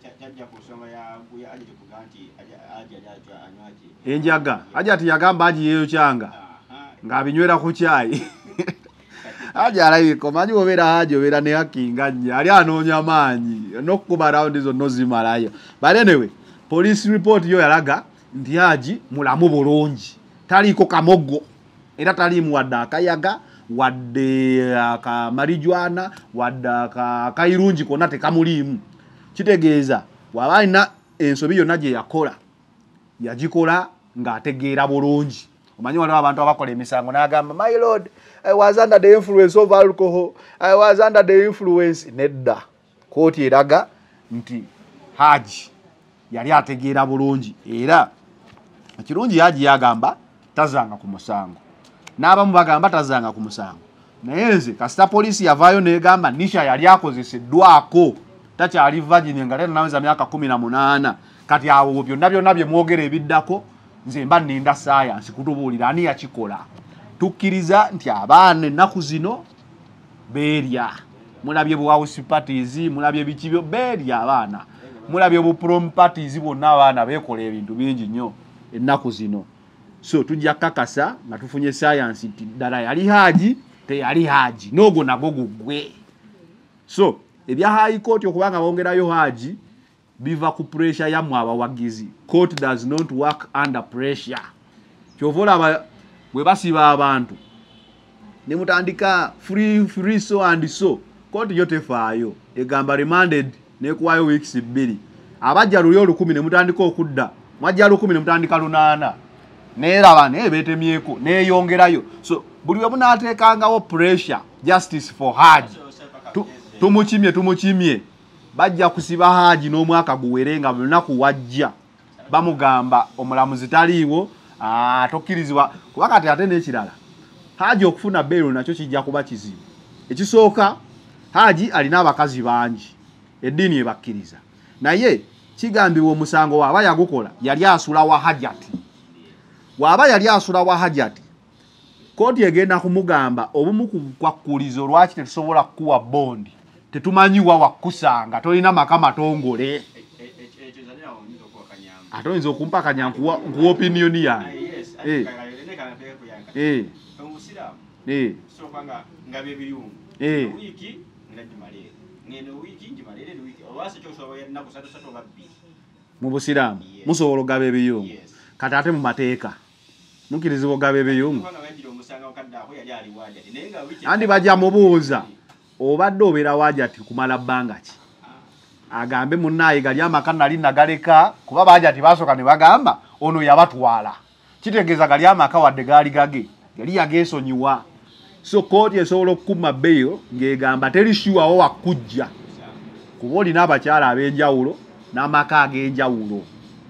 enjaga Hajjati yagamba agiyeyo kyanga ng'abinywera ku kyayi Haji alabika omanyi obeera Haji obeera ne hakinga nnyo ali anoonya maanyi n'okkuba rawundi zonna ozimalayo but anyway police report yo yalaga nti Haji mulamu bulungi taliiko kamoggo era taliimu wadde akayaga wadde akamarijwana wadde akayirungi konna tekamuliimu kitegeeza waba alina ensobi yonna gye yakola yagikola ng'ategeera bulungi omanyi waliwo abantu abakola emisango n'agamba my lord I was under the influence of alcohol I was under the influence nedda kooti eraga nti Haji yali ategeera bulungi era ekirungi Haji yagamba tazanga ku musango n'abamu bagamba tazanga ku musango naye nze kasita poliisi yavaayo n'egamba Nisha yali akozeseddwako takyali virgin nga tenaweza myaka 18 kati awo byonna bye mwogera ebiddako nze mba nninda science kutubuulira ani yakikola tukkiriza nti abaana ennaku zino beerya mulabye bu house parties mulabye bikibyo beerya abaana mulabye bu prom parties bonna abaana beekola ebintu bingi nnyo ennaku zino so tujja kakasa nga tufunye science nti ddala yali Haji teyali Haji n'ogwo nagwo gugwe So ebya high court okubanga bongerayo Haji biva ku pressure ya mwaba wagizi. Court does not work under pressure. Kyovola bwe basiba abantu ne mutandika free so and so court yote faayo egamba remanded ne kuwayo weeks 2 abajja lulyo 10 ne mutandika okudda mwajja 10 ne mutandika 8 neraba ne betemyeko ne yongerayo. So buli we munatekangawo pressure justice for Haji tumuchimye bajja kusiba Haji n'omwaka guwerenga lunaku wajja bamugamba omulamuzi taliiwo tokkirizibwa kubakati ate n'ekirala Haji okufuna bail nakyo kijja kuba kizibu. Ekisooka Haji alina abakazi bangi eddiini ebakkiriza naye kigambibwa omusango waaba yagukola yali asula wa Hajati. Waaba yali asula wa Hajati kooti egenda kumugamba obumu ku kwakkulizo lwaki tetusobola kuwa bondi tetumanyiwa wakusanga tolina makama tongole atoyinza okumpa kanyankuwa ku opinion yange so kwanga ngabe biyungu wiki ngajimalere ngene wiki njimalere wiki owase kyosobola yana kusatu babbi mu Busiramu musobola gabe ebiyungu kati ate mu mateeka mukirizibwa gabe ebiyungu andi bajja mubuuza obadde obeera Wajati kumala bbanga ki agambe munnaye gali amaka nali nagaleka kuba Wajati basooka ne bagamba ono yabatwala kitegeeza gali amaka wadde gaali gage yali yageesonyiwa. So court esobola okukuma bail ng'egamba terishiwawo wakujja kuba olina abakyala ab'enjawulo n'amaka ag'enjawulo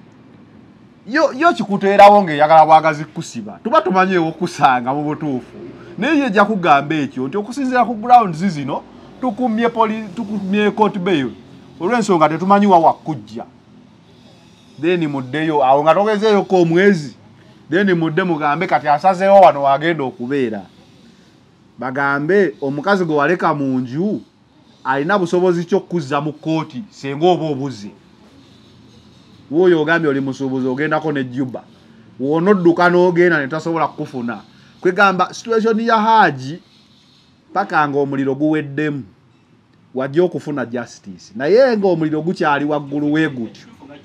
yo kikuteerawo ng'eyagala bwagazi kusiba tuba tumanyeewo okusanga mu butuufu naye yejja kugamba ekyo nti okusinziira ku grounds zino tukumye court bail olw'ensonga tetumanyiwa wakujja then muddeyo awo nga togezeeyoko omwezi then mudde mugambe kati asazeewo wano wagenda okubeera bagambe omukazi gwe waleka mu nju alina busobozi ky'okuzza mu kooti senga oba obuze woyo ogambye oli musuubuzi ogendako ne Juba wonodduka n'ogenda ne tasobola kufuna kwegamba situation ya Haji paka nga omuliro guweddemu wajja okufuna justice naye nga omuliro gukyali waggulu weegutyo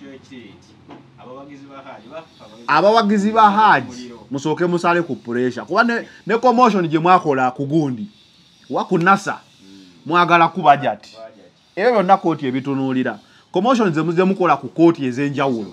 abawagizi ba Haji musooke musale ku pressure kuba ne commotion gye mwakola ku gundi wakunasa mwagala ku Wajati ebyo byonna kooti ebitunuulira commotion ze mukola ku kooti ez'enjawulo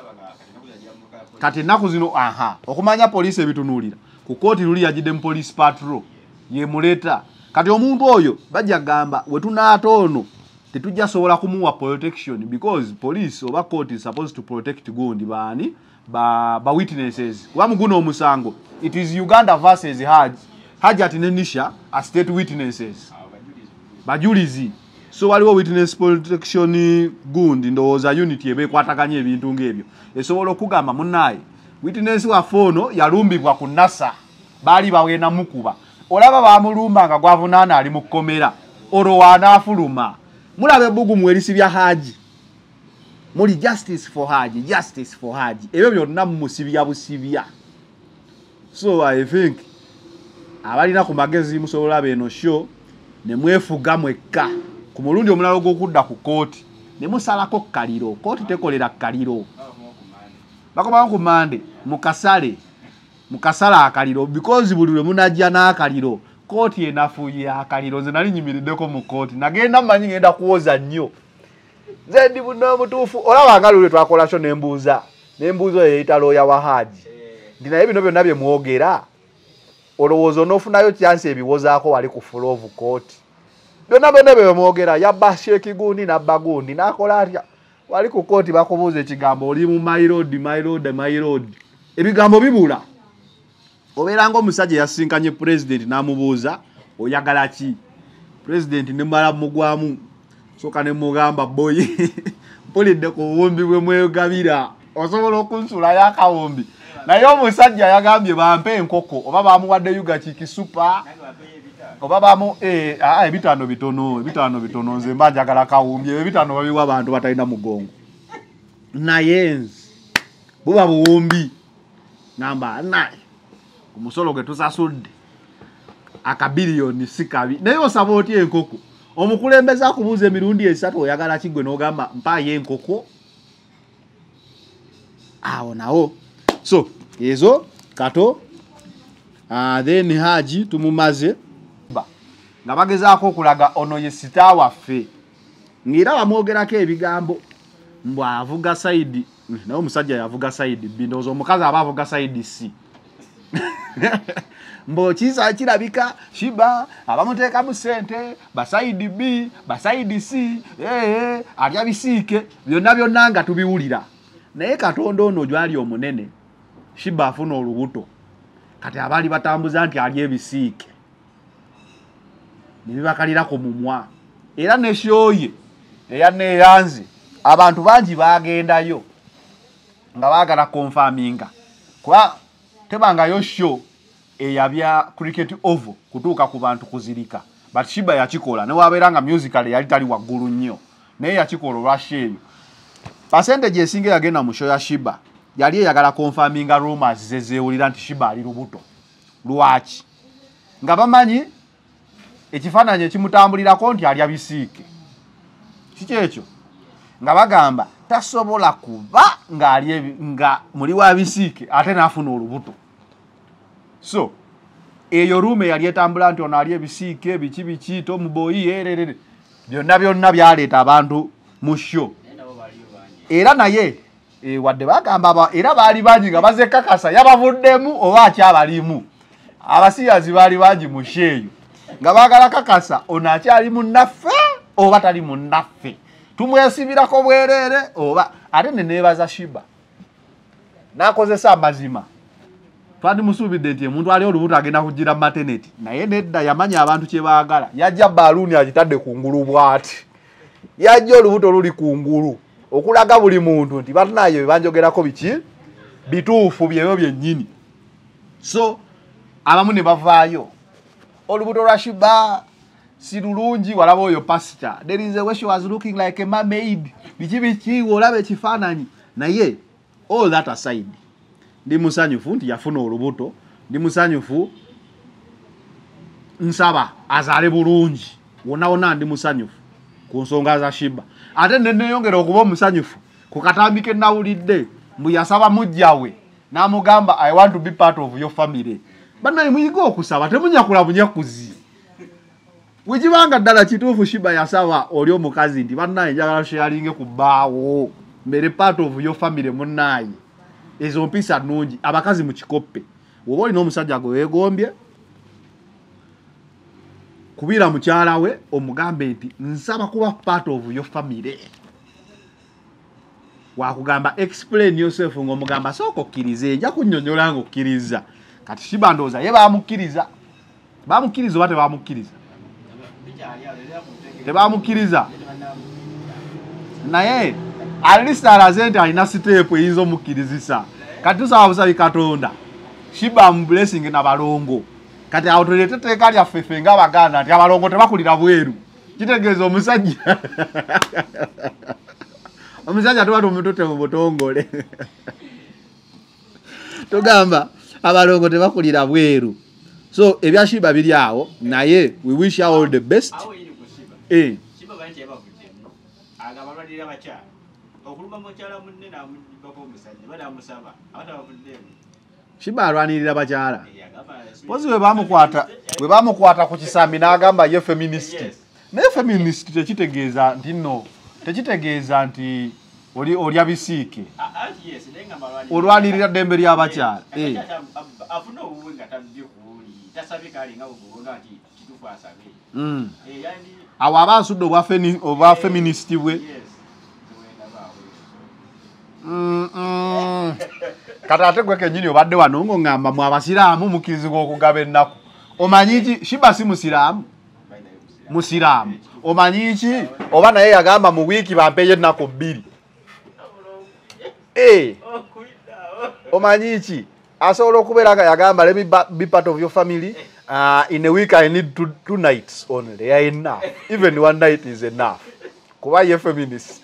kati ennaku zino okumanya poliisi ebitunuulira ku kooti luli yagidde mu police patrol ye muleta kati omuntu oyo bajja gamba we tunaata ono tetujja sobola kumuwa protection because police oba court is supposed to protect gundi baani ba witnesses kuba muguno omusango it is Uganda versus Hajati ne Nisha as state witnesses bajulizi so waliwo witness protection gundi ndowooza unity ebekwataganya ebintu ng'ebyo esobola okugamba munnaye witness wa fono yalumbibwa ku NASA baali bawena mukuba olaba bamulumba nga gwavunaana ali mu kkomera olwowaana afuluma mulabe ebbugumu erisibya Haji muli justice for Haji ebyo byonna musibya busibya. So I think abalina ku magezi musobola beno show ne mwefuga mwekka ku mulundi omulala gw'okudda ku kooti ne musalako kaliro kooti tekolera kaliro bakoma ku mande mukasala akaliro because buli lwe munajja n'akaliro kooti enafuye akaliro nze nali nyimiriddeko mu kooti nagenda mmanyi ngenda kuwoza nnyo zendi buno mutuufu olaba nga lulwe twakola sho nembuuza eyita looya wa Haji ndi naye bino byonna bye mwogera olowooza onoofunayo chance ebiwozaako wali ku floor of court byonna bye mwogera yabba Sheikh gundi nabba gundi n'akola atya wali ku kooti bakubuuza ekigambo oli mu my road ebigambo bibula obeera ng'omusajja yasinkanye president n'amubuuza oyagala ki president ne mala mugwamu soka ne mugamba boy mpulidde ku buwumbi bwe mwegabira osobola okunsula yakawumbi naye omusajja yagambye bampe enkoko oba bamuwadde yuga kikisupa oba bamu ebitano bitono nze mba njagala kawumbi ebitano babiwa abantu batalina mugongo naye buba buwumbi namba naye omusolo gwe tusasudde akabiliyoni sikabi naye osaba otya enkoko omukulembeza akubuuza emirundi esatu oyagala kigwe n'ogamba mpaayo enkoko awo nawo so ezo kato then Haji tumumaze nga bagezaako okulaga ono ye sita waffe ngira bamwogerako ebigambo mbwa avuga side naye omusajja yavuga side B ndowooza omukazi aba avuga side C mbo kisa kirabika Shiba abamuteeka mu ssente basaidi B basaidi C alya bisiike byonna nga tubiwulira naye Katonda ono gyali omunene Shiba afuna olubuto kati abaali batambuza nti alya ebisiike nibibakalira ku mumwa era ne shoye eyaneeyanze abantu bangi bagendayo nga baagala confirminga kwa tebangayo show eyabya cricket oval kutuuka ku bantu kuzirika but Shiba yakikola ne wabeeranga musical yali tali waggulu nnyo naye yakikola olwasheeyo percentage esinga yagenda mu show ya Shiba yali eyagala confirminga rumors zezeewulira nti Shiba ali lubuto lwaki nga bamanyi ekifaananyi ekimutambulirako nti alya bisiike kiki ekyo nga bagamba tasobola kuba nga muli wa bisiike ate naafuna olubuto so eyo rume yali etambula nti ono alya ebisiike biki tomuboyi ererere byonna byaleeta abantu mu show era naye wadde bagamba era baali bangi nga bazekakasa yabavuddemu oba akyabalimu abasiyazi baali bangi mu show eyo nga baagala kakasa ono akyali munnaffe oba tali munnaffe tumwesibirako bwerere oba ate neneebaza Shiba n'akozesa amazima twandi musuubidde nti omuntu ali olubuto agenda kugira maternity naye nedda yamanya abantu kye baagala yajja baluuni agitadde kungulu bw'ati yajja olubuto luli kungulu okulaga buli muntu nti banaye bebanjogerako biki bituufu byebyo byennyini so abamu ne bavaayo olubuto lwa Shiba si lulungi walaba oyo pastor there is a way she was looking like a mermaid biki olaba ekifaananyi naye all that aside ndi musanyufu nti yafuna olubuto ndi musanyufu nsaba azaale bulungi wona ndi musanyufu ku nsonga za Shiba ate neyongera okuba omusanyufu ku katambike nawulidde mbu yasaba mujjawe n'amugamba I want to be part of your family banaye muyiga okusaba temunyakula bunyakuzi wekibanga ddala kituufu Shiba yasaba oli omukazi nti banaye njagala sharinge ku bbaawo mbere part of your family munaye ezo mpisa nnungi abakazi mu kikoppe woba olina omusajja gwe weegombye kubira mukyala we omugambe nti nsaba kuba part of your family wakugamba explain yourself ng'omugamba sooka okkirize nja kunnyonnyola ng'okkiriza kati Shiba ndowooza ye bamukkiriza oba tebamukkiriza tebamukkiriza naye at least alaze nti alina siteepu eyinza omukkirizisa kati tusaba busabi Katonda Shiba mu blessing na balongo kati awo tuleete etteeka lyaffe ffe ng'Abaganda nti abalongo tebakulira bweru kitegeeza omusajja tuba tumutute mu butongole tugamba abalongo tebakulira bweru so ebya Shiba biri awo naye we wish you all the best Shiba bantu yabavuddemu agabalwadira bakyala okuluma mukyala munne n'amudibako omusajja badamusaba abatabavuddemu Shiba alwanirira bakyala pozi we bamukwata ku kisambi n'agamba ye feminist naye feminist tekitegeeza nti olya bisiike olwanirira ddembe ly'abakyala afuna obuwe nga tasabika alinga obuwonga nti kituufu asabe awo aba asudde obwa feminist bwe kati ate gwe kennyini obadde wano ng'oŋŋamba mu abasiraamu mukkirizibwa okugaba ennaku omanyi ki Shiba si musiraamu omanyi ki oba naye yagamba mu wiiki bampeyo ennaku 2 omanyi ki asobola okubeera nga yagamba let me be part of your family in a week I need 2 nights only enough even 1 night is enough kuba ye feminist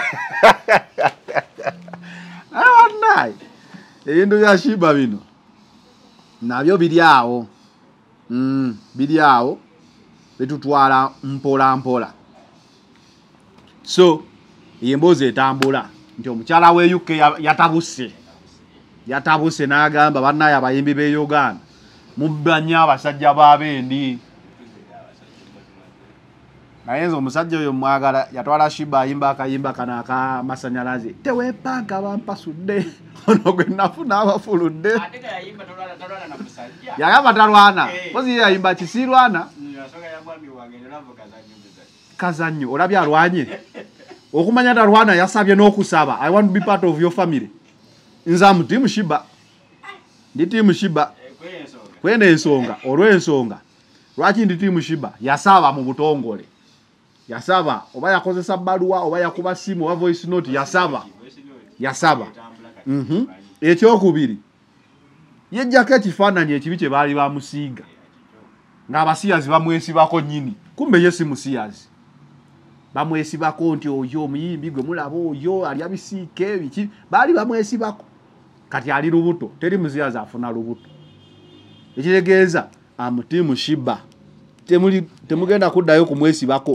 naye ebintu bya Shiba bino nabyo biri awo betutwala mpola mpola. So yemboze etambula nti omukyala we UK yatabuse n'agamba bannaye abayimbi be Uganda mubbanya abasajja b'abendi. Naye nze omusajja oyo mwagala yatwala Shiba ayimba akayimba kana akamasanyalaze teweepanka bampasudde ono gwe nafuna abafuludde yagamba talwana pozi yayimba kisirwana kazanyo olabye alwanye okumanya talwana yasabye n'okusaba I want to be part of your family. Nze am Team Shiba ndi Team Shiba kwene ensonga olw'ensonga lwaki ndi Team Shiba yasaba mu butongole yasaba oba yakozesa baluwa oba yakuba simu oba voice note yasaba ekyokubiri yejjako ekifaananyi ekibi kye baali bamusiiga ng'abasiyazi bamwesibako nnyini kumbe ye si musiyazi bamwesibako nti oyo omuyimbi gwe mulaba oyo alya bisiike biki baali bamwesibako kati ali lubuto teri musiyazi afuna lubuto ekitegeeza am Team Shiba temugenda kuddayo kumwesibako.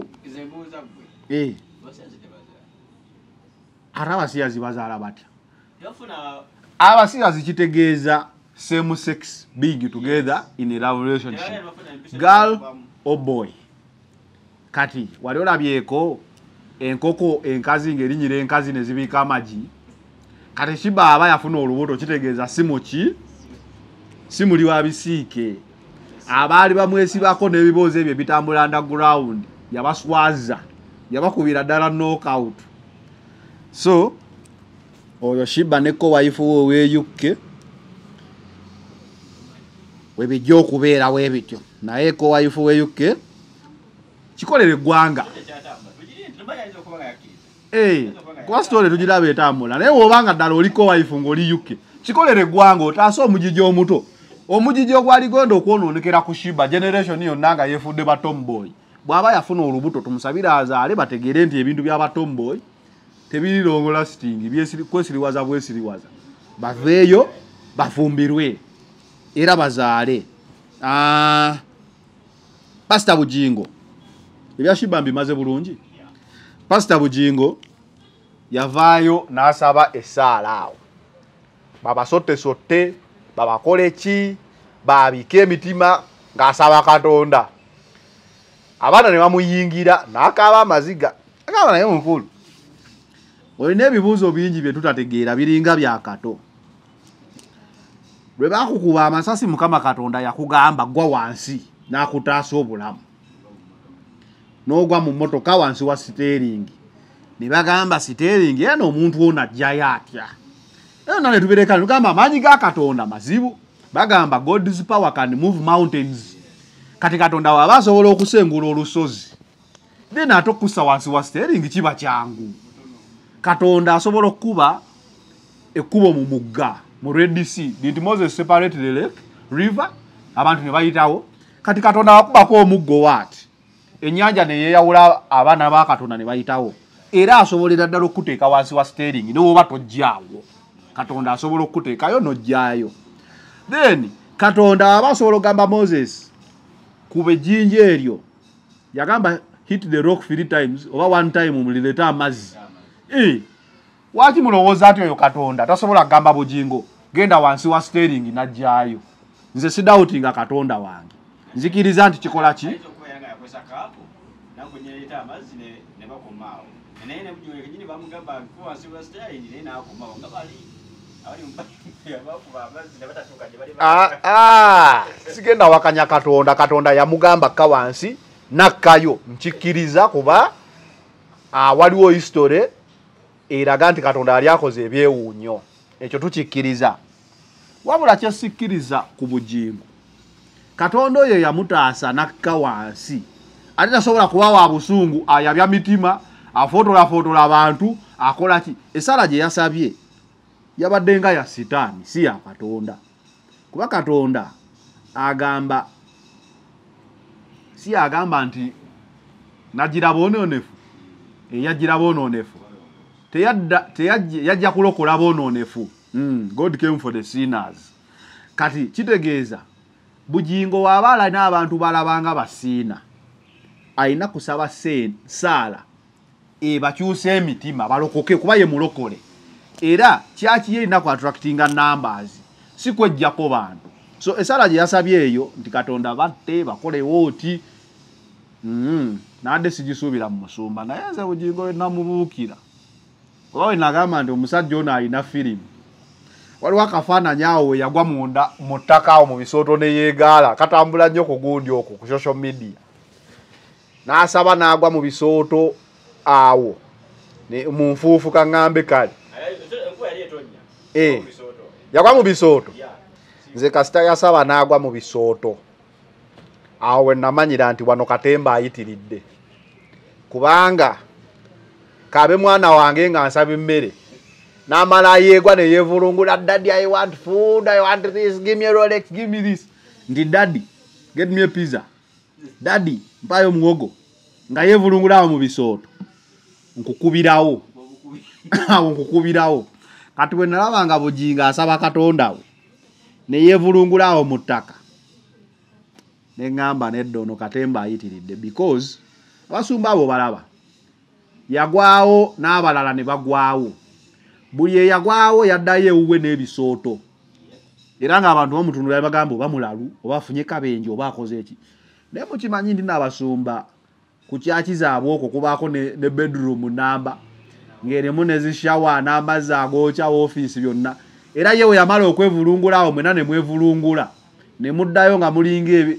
Ate abasiyazi bazaala batya abasiyazi kitegeeza same sex being together in a relationship girl or boy. Kati wali olabyeko enkoko enkazi ng'erinyira enkazi ne zibiika amagi kati Shiba aba yafuna olubuto kitegeeza simuli wa bisiike abaali bamwesibako n'ebibuuzo ebyo bitambula underground yabaswaza yabakubira ddala knockout. So oyo Shiba neko waifu we UK webijja okubeera webityo naye ko waifu we UK kikolere eggwanga kwa story tugiraba etambula naye wobanga ddala oliko waifu ng'oli UK kikolere eggwanga otaasa omugigi omuto omugigi ogwali gonda okwonoonekera ku Shiba generation yonna nga yeefudde ba tomboy. Bw'aba yafuna olubuto tumusabire azaale bategeere nti ebintu by'aba tomboy tebiri long lasting kwesiriwaza bwesiriwaza baveeyo bafumbirwe era bazaale. Pastor Bujingo ebya Shiba mbimaze bulungi. Pastor Bujingo yavaayo n'asaba essaala awo babasotte babakole ki babike emitima ng'asaba Katonda abaana ne bamuyingira n'akaaba amaziga akaaba naye mukulu olina ebibuuzo bingi bye tutategeera biringa bya kato lwe bakukuba amasasi Mukama Katonda yakugamba gwa wansi n'akutaasa obulamu n'ogwa mu mmotoka wansi wa steering ne bagamba steering eno omuntu ono ajjayo atya eno ne tuberekana tugamba amaanyi ga Katonda mazibu bagamba God's power can move mountains kati Katonda waba asobola okusengula olusozi then atokussa wansi wa steering kiba kyangu. Katonda asobola okuba ekkubo mu mugga mu Red Sea did Moses separate the lake river abantu ne bayitawo kati Katonda wakubako omuggo waati ennyanja ne yeeyawula abaana ba Katonda ne bayitawo era asobolera ddala okuteeka wansi wa steering ne woba tojjaawo Katonda asobola okuteekayo n'ojjaayo. Then Katonda aba asobola okugamba Moses kuba ejjinja eryo yagamba hit the rock 3 times oba 1 time mulileta amazzi. Waki mulowooza ati oyo Katonda tasobola kugamba Bujingo genda wansi wa steering najjaayo? Nze sidautinga Katonda wange nzikiriza nti kikola ki sigenda wakanya Katonda. Katonda yamugamba ka wansi nakkayo nkikiriza kuba waliwo history eraga nti Katonda yali akoze ebyewuunyo ekyo tukikkiriza. Wabula kyesikkiriza ku Bujingo Katonda oyo yamutaasa nakka wansi ate tasobola kuba wa busungu ayabya mitima afotola abantu akola ki esala gye yasabye yabadde nga ya sitaani si ya Katonda kuba Katonda agamba si agamba nti nagira bonoonefu eyagira bonoonefu yajja kulokola bonoonefu. God came for the sinners. Kati kitegeeza Bujingo waabala n'abantu balabanga basiina alina kusaba saala bakyusa emitima balokoke kuba ye mulokole era kyaki yerina ku attractinga numbers si kwejjako bantu so esaala gye yasabye eyo nti Katonda batte bakole wooti nadde sigisuubira mu musumba naye nze bugingo we namubuukira oba we nagamba nti omusajja ono alina firimu waliwo akafaananyi awo we yagwa munda mu ttaka awo mu bisooto ne yeegaala katambula nnyo ku gundi okwo ku social media n'asaba n'agwa mu bisooto awo mu nfuufu kaŋŋambe kale yagwa mu bisooto nze kasita yasaba n'agwa mu bisooto awo we namanyira nti wano Katemba ayitiridde kubanga kabe mwana wange nga nsaba emmere n'amala yeegwa ne yeevulungula daddy I want food I want this give me a Rolex give me this ndi daddy get me a pizza daddy mpayo muwogo nga yeevulungula awo mu bisooto nkukubirawo kati we nalabanga Bugingo asaba Katonda we ne yeevulungula awo mu ttaka ne ŋŋamba nedda ono Katemba ayitiridde because abasumba abo balaba yagwawo n'abalala ne bagwawo buli eyagwawo yaddayo ewuwe n'ebisooto era ng'abantu bamutunula bagamba oba mulalu oba afunye kabenje oba akoze eki naye mukimanyi ndi n'abasumba ku kyakizaabwe okwo kubaako ne bedroom namba ng'erimu ne zishawa n'amazzi agookya woofiisi byonna era ye we yamala okwevulungula awo mwena ne mwevulungula ne muddayo nga mulinga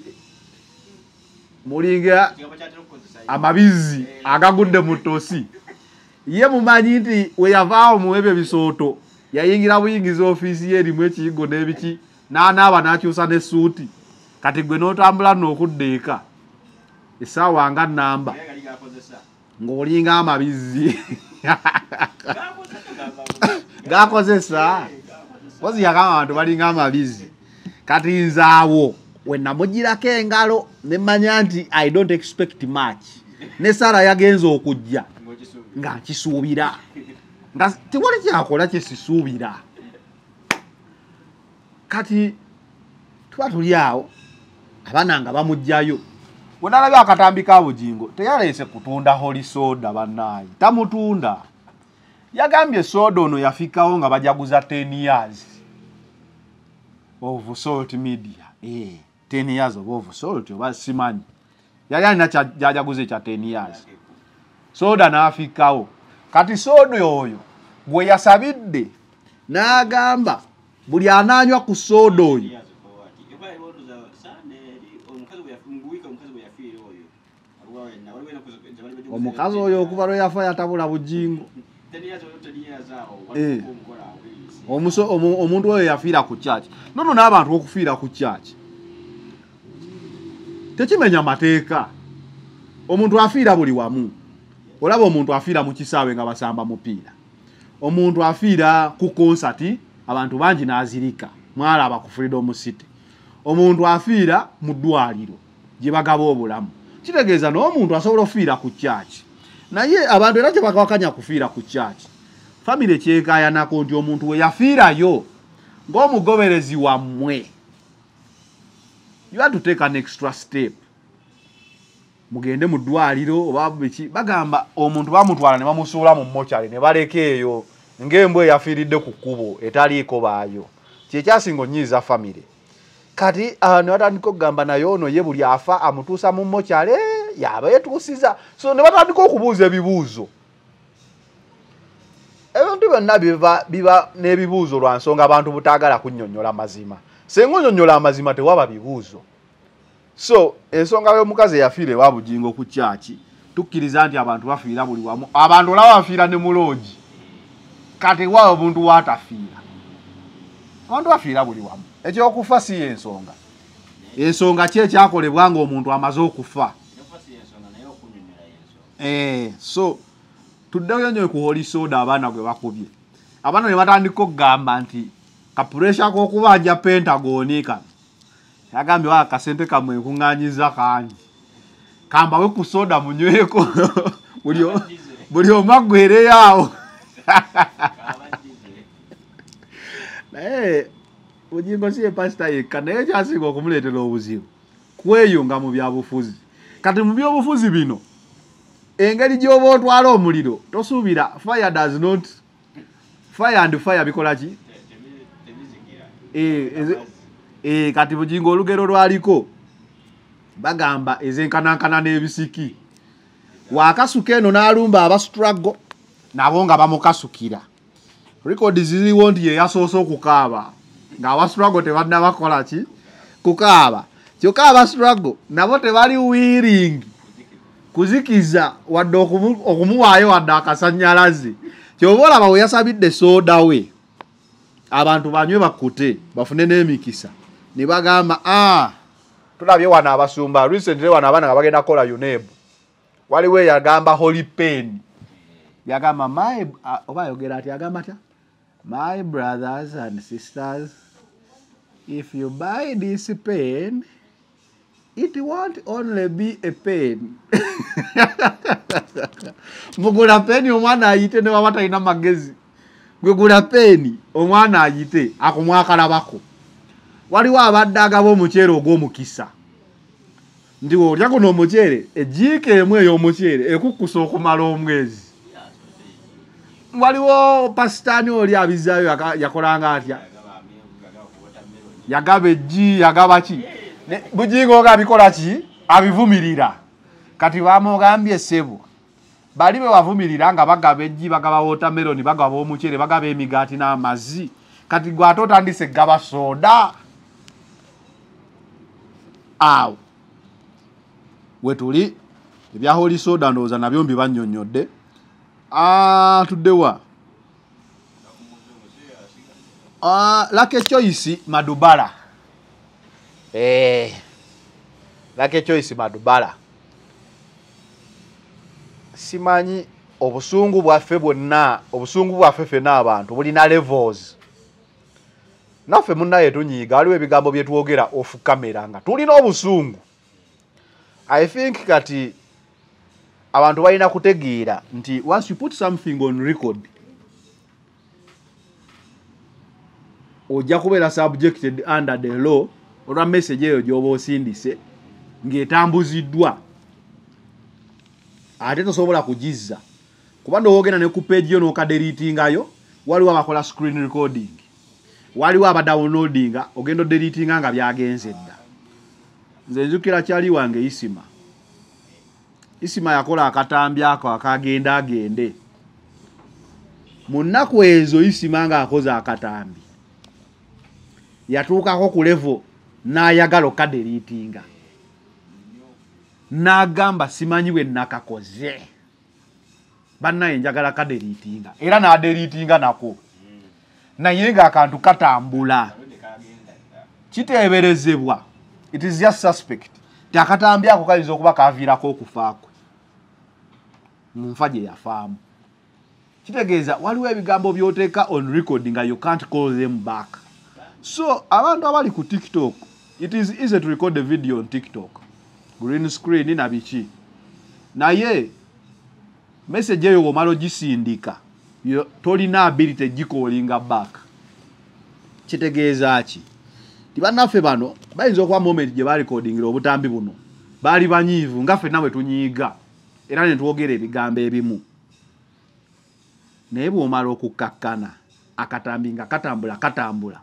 amabizi agagudde mu ttosi ye mumanyi nti we yavaawo mu ebyo bisooto yayingira buyingiza ofiisi ye erimu ekiyigo n'ebiki n'anaaba n'akyusa n'essuuti kati gwe n'otambula n'okudda eka essaawa nga nnamba ng'olinga amabizi gakozesa pozi yagamba abantu balinga amabizi kati nzaawo we namugirako engalo ne mmanya nti I don't expect much ne Sara yagenza okujja nga nkisuubira nga tewali kyakola kye sisuubira kati tuba tuli awo abaana nga bamugjayo we nalabye akatambi ka Bugingo teyaleese kutunda holy soda bannaayi tamutunda yagambye soda ono yafikawo nga bajaguza 10 years of salt media 10 years of salt oba simanyi yali alina jajaguze kya 10 years soda n'afikawo kati soda oyo gwe yasabidde n'agamba buli anaanywa ku soda oyo omukazi oyo okuva lwe yafa yatabula Bugingo omuntu oyo yafiira ku kyaki nono n'abantu okufiira ku kyaki tekimenya mateeka omuntu afiira buli wamu olaba omuntu afiira mu kisaawe nga basamba mupiira omuntu afiira ku konsati abantu bangi n'azirika mwalaba ku Freedom City omuntu afiira mu ddwaliro gye bagaba obulamu kitegeeza n'omuntu asobola ofiira ku kyaki naye abantu era tebakawakanya kufiira ku kyaki famire kyekaayanako nti omuntu we yafiirayo ng'omugoberezi wammwe you have to take an extra step mugende mu ddwaliro oba biki bagamba omuntu bamutwala ne bamusuula mu mochari ne baleka eyo ng'embwa eyafiiridde ku kkubo etaliiko baayo kyekyasinga onnyiiza famire kati ne batandika okugamba naye ono ye buli afa amutuusa mu mochari yaba yetuusiza so ne batandika okubuuza ebibuuzo ebintu byonna biba n'ebibuuzo lwa nsonga abantu butaagala kunnyonnyola mazima senga onnyonnyola amazima tewaba bibuuzo so ensonga y'omukazi eyafiira ewa Bugingo ku kyaki tukkiriza nti abantu bafiira buli wamu abantu olaba bafiira ne muloogi kati waawe omuntu waatafiira abantu bafiira buli wamu ekyokufa si y'ensonga ensonga ki ekyakolebwa ng'omuntu amaze okufa so tuddeyo nnyo ku holy soda abaana gwe bakubye abaana ne batandika okugamba nti kapuresha k'okubanja Pentagon kano yagambye wa kasente kamwe nkuŋŋaanyiza kangi kambawe ku soda munyweko buli omu aggwereyo awo naye Bugingo si ye pasita yekka naye kyasinga okumuleetera obuzibu kweyunga mu byabufuzi kati mu byobufuzi bino engeri gy'oba otwala omuliro tosuubira fire does not fire and fire bikola ki kati bugingo olugero lwaliko bagamba ezenkanankana n'ebisiki wakasuka eno n'alumba abastruggle nabo nga bamukasukira record ziriwo nti ye yasoose okukaaba ng'abastruggle tebadda bakola ki kukaaba kyokka abastruggle nabo tebali willing kuzikiza wadde okumuwaayo wadde akasannyalaze kyoba olaba we yasabidde soda we abantu banywe bakkute bafune n'emikisa ne bagamba tulabye wano abasumba recently wano abaana nga bagenda kola UNEB waliwo yagamba holy pen yagamba oba ayogera ati yagamba atya my brothers and sisters if you buy this pen it won't only be a pen. Mugula peni omwana ayite ne wabata ina magezi. Gwegula peni omwana ayite akumwakalabako. Waliwo abadde agaba omuceere ogw'omukisa. Ndiwo olya guno omuceere ejiike emu ey'omuceere ekukkusa okumala omwezi. Waliwo pasitaani oli abizaayo yakolanga atya. Yagaba ejji yagaba ki. Bugingo nga abikola ki abivumirira kati bamugambye ssebo bali be wavumirira nga bagaba ejji bagaba watermelon bagaba omuceere bagaba emigaati n'amazzi kati gwe ate otandise gaba soda awo wetuli ebya holy soda ndowooza nabyo mbibannyonnyodde tuddewa Lucky Choice Madubala Lucky Choice Madubala simanyi obusungu bwaffe bwonna obusungu bwaffe ffenna abantu bulina levels naffe munnaye tunyiiga waliwo ebigambo bye twogera off camera nga tulina obusungu I think kati abantu balina kutegeera nti once you put something on record ojja kubeera subjected under the law olwa message eyo gy'oba osindise ng'etambuziddwa ate tosobola kugizza kuba ndowogera ne ku page yo n'okaderitingayo waliwo abakola screen recording waliwo abadownloadinga ogenda oderitinga nga byagenze dda nze njukira kyali wange Isima yakola akatambi ako akagenda agende mu nnaku ezo Isima nga akoze akatambi yatuukako ku level n'ayagala okaderitinga n'agamba simanyi we nakakoze bannaye njagala kaderitinga era n'aderitinga nako naye ng'akantu katambula kiteeberezebwa it is just suspect ti akatambi ako kayinza okuba kaviirako okufaakwe mu nfa gye yafaamu kitegeeza waliwo ebigambo by'oteeka on record nga you can't call them back so abantu abali ku TikTok it is easy to record the video on TikTok green screen na biki naye message eyo omalo gisindika tolina ability gikolinga back kitegeeza ki tibannaffe bano bayinza okuba moment gye barecordingira obutambi buno baali banyiivu nga ffenna bwe tunyiiga era ne twogera ebigambo ebimu naye bw'omala okukkakkana akatambi nga katambula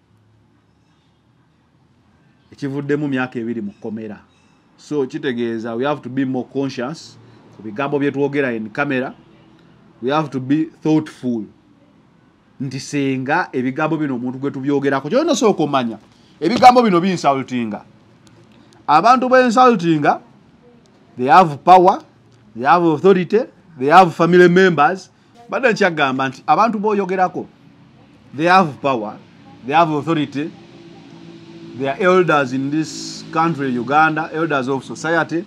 ekivuddemu myaka 2 mu kkomera so kitegeeza we have to be more conscious ku bigambo bye twogera in camera we have to be thoughtful nti senga ebigambo bino omuntu gwe tubyogerako kyonna sooka omanya ebigambo bino binsultinga abantu b'insultinga they have power they have authority they have family members badde nkyagamba nti abantu b'oyogerako they have power they have authority they are elders in this country Uganda elders of society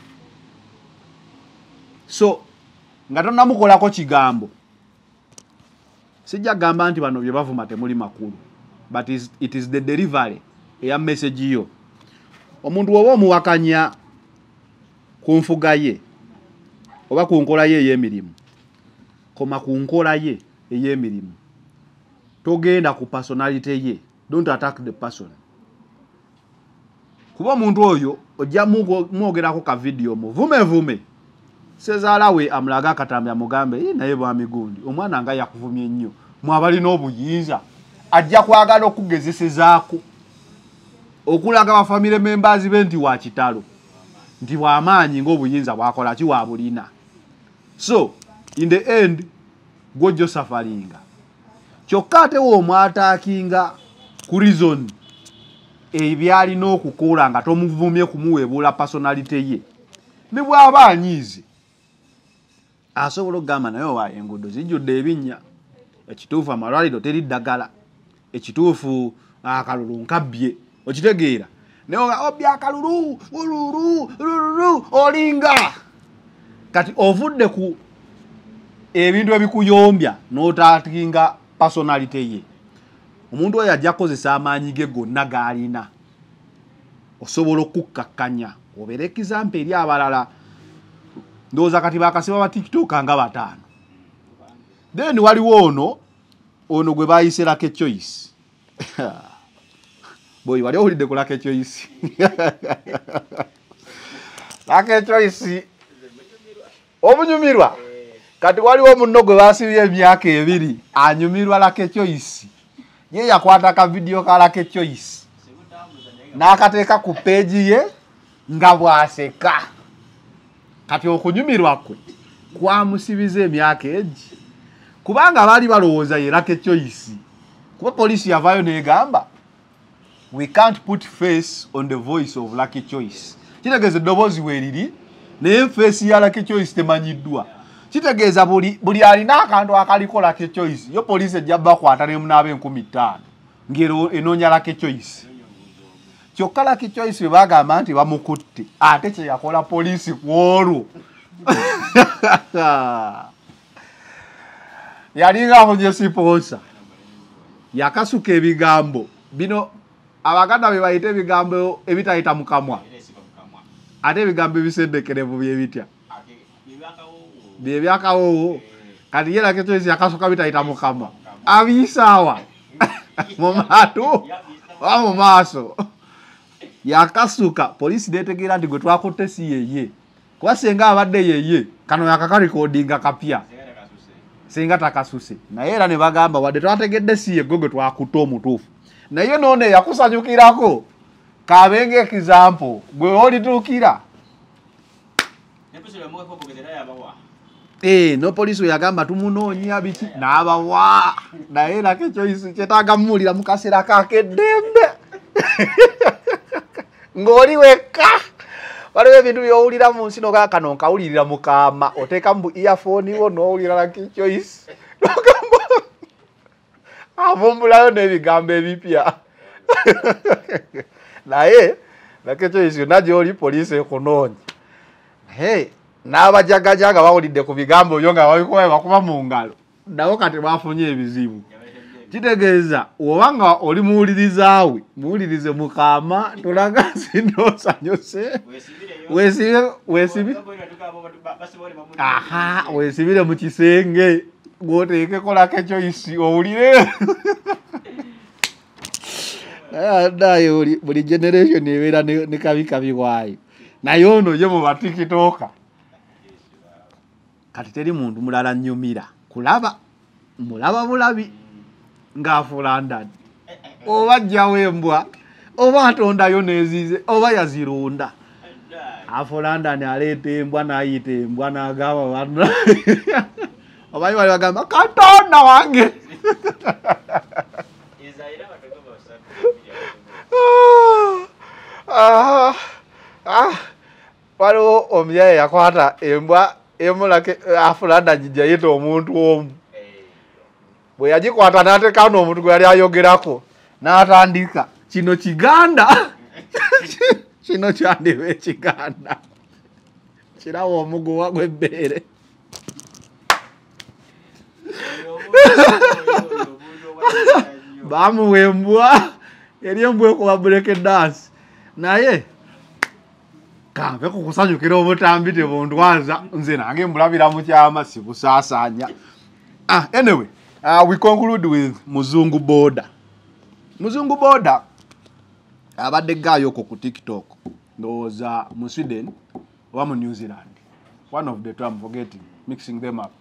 so nga tonnamukolako kigambo sijja gamba nti bano bye bavuma temuli makulu but it is the delivery eya message yo omuntu oba omuwakanya ku nfuga ye oba ku nkola ye ey'emirimu koma ku nkola ye ey'emirimu togenda ku personality ye don't attack the person kuba omuntu oyo ojja mwogerako ka video muvume sezaala we amulaga akatambi amugambe naye bwamigundi omwana nga yakuvumye ennyo mwabalina obuyinza ajja kwagala okugezesezaako okulaga bafamily members be nti wa kitalo nti bw'amaanyi ng'obuyinza bwakola ki wabulina. So in the end gwojo safaringa kyokka ate woomwataakinga ku reason ebyalina okukola nga tomuvumye kumuweebula personality ye ne bw'aba anyiize asobola okugamba naye owa enguudo zijjudde ebinnya ekituufu amalwaliro teri ddagala ekituufu akalulu nkabbye okitegeera naye obya akalulu ululu olinga kati ovudde ku ebintu ebikuyombya n'otaakinga personality ye omuntu oyo ajja kukozesa amaanyi ge gonna g'alina osobola okukkakkanya obeera ekizampa eri abalala ndowooza kati bakasiba ba TikTok nga 5 then waliwo ono gwe bayise Lucky Choice boy wali owulidde ku Lucky Choice Lucky Choice obunyumirwa kati waliwo munno gwe basibye emyaka 2 anyumirwa Lucky Choice ye yakwata ka video ka Lucky Choice n'akateeka ku page ye nga bwaseka kati okunyumirwa kwe kwamusibiza emyaka egi kubanga bali balowooza ye Lucky Choice kuba polisi yavaayo n'egamba we can't put face on the voice of Lucky Choice kitegeeza eddoboozi weeriri naye face ya Lucky Choice temanyiddwa kitegeeza buli alina akantu akaliko Lucky Choice yo polisi ejja bakwata ne munaabe 15,000 ngero enoonya Lucky Choice kyokka Lucky Choice we bagamba nti bamukutte ate kye yakola polisi ku olwo yalinga afunye siponsa yakasuka ebigambo bino abaganda be bayita ebigambo ebitayita mu kamwa ate ebigambo ebisendekerevu byebitya byebyakawowo kati ye Lucky Choice yakasuka bitayita mu kamwa abiyisaawa mu maatu wa mu maaso yakasuka polisi netegeera nti gwe twakutte si yeye kuba senga abadde yeye kano yakakalikodinga kapya senga takasuse naye era ne bagamba wadde twategedde si ye gwe twakutte omutuufu naye noone yakusanyukirako kabenga example gwe olituukira no polisi yagamba tumunoonya biki n'abawa naye Lucky Choice kyetaaga mmuwulira mu kaseera kakeddembe ng'oli wekka waliwo ebintu by'owulira mu nsi kano nkawulirira mukama oteeka mu earphone wo n'owulira Lucky Choice nogamba avumbulayo n'ebigambo ebipya naye Lucky Choice yonna gy'oli polisi ekunoonya n'abajagajaga bawulidde ku bigambo byo nga babikubaye bakuba mu ngalo nabo kati bafunye ebizibu kitegeeza obanga oli muwulirizaawe muwulirize mukama tulaga sindosanyuse weesibire mu kisenge gwoteekeko Lucky Choice owulire naye buli generation ebeera ne kabi waayo naye ono ye mu batikitooka kati teri muntu mulala nnyumira kulaba mulaba bulabi ng'afuula ndani oba ajjawo embwa oba atondayo n'ezize oba yazirunda afuula ndani aleeta embwa n'ayita embwa n'agamba banna oba bali bagamba katonda wange waliwo omuyaye yakwata embwa afuula ndani gyayita omuntu omu bwe yagikwata n'ateeka n'omuntu gwe yali ayogerako n'atandika kino Kiganda kino kyandiba Ekiganda kirawa omuguwa gw'ebbeere bamuwa embwa eri embwa ekuba break dance naye kanve kukusanyukira obutambi tebuntwaza nze nange mbulabira mu kyama sibusaasaanya anyway we conclude with Muzungu Boda. Muzungu Boda abadde gaayo ku TikTok ndowooza mu Sweden oba mu New Zealand, one of the two, I'm forgetting, mixing them up,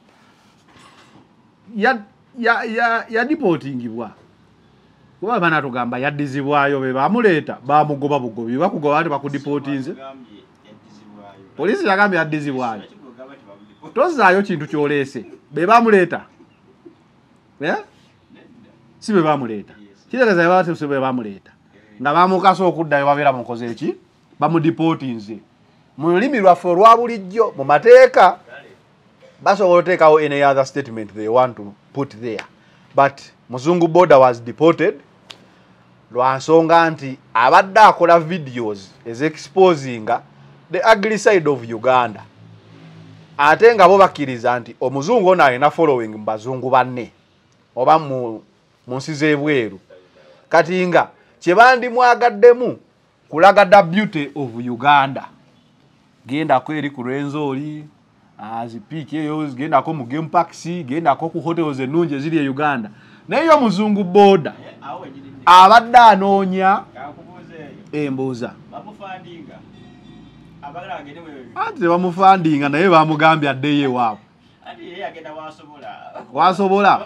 ya deportingibwa kuba bana tugamba yaddizibwayo be bamuleeta bamugoba bugobi bakugoba ati bakudeportinze polisi yagambye yaddizibwayo tozaayo kintu kyoleese be bamuleeta si be bamuleeta kitegeeza yabaate si be bamuleeta nga bamukasa okuddayo babeera mukoze eki bamudeportinze mu lulimi lwaffe olwa bulijjo mu mateeka basobola oteekawo any other statement they want to put there, but Muzungu Boda was deported lwa nsonga nti abadde akola videos exposinga the ugly side of Uganda, ate nga bo bakkiriza nti omuzungu ono alina following mu bazungu banne oba mu nsi z'ebweru, kati nga kye bandimwagaddemu kulaga beauty of Uganda, gendako eri ku Rwenzori azipiki eyo gendako mu game parks, gendako ku hotels ennungi eziri e Uganda, naye Muzungu Boda abadde anoonya embuuza ate bamufandinga naye bamugambye addeyo ewaabwe wasobola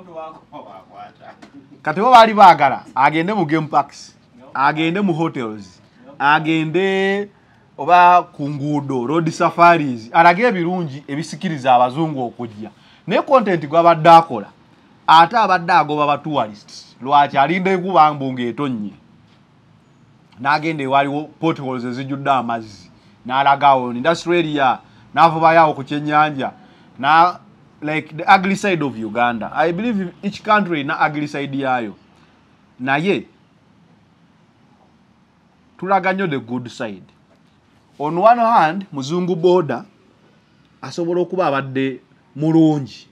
kati bo baali baagala agende mu game parks, agende mu hotels, agende oba ku nguudo road safaris, alage ebirungi ebisikiriza abazungu okujja, naye content gw'abadde akola ate abadde agoba ba tourists lwaki alinde ekubambu ng'etonnye n'agenda ewaliwo potholes ezijjudde amazzi n'alagawo industry area n'avubayo ku kyennyanja na like the ugly side of Uganda. I believe each country na ugly side yayo, naye tulaga nnyo the good side. On one hand Muzungu Boda asobola okuba abadde mulungi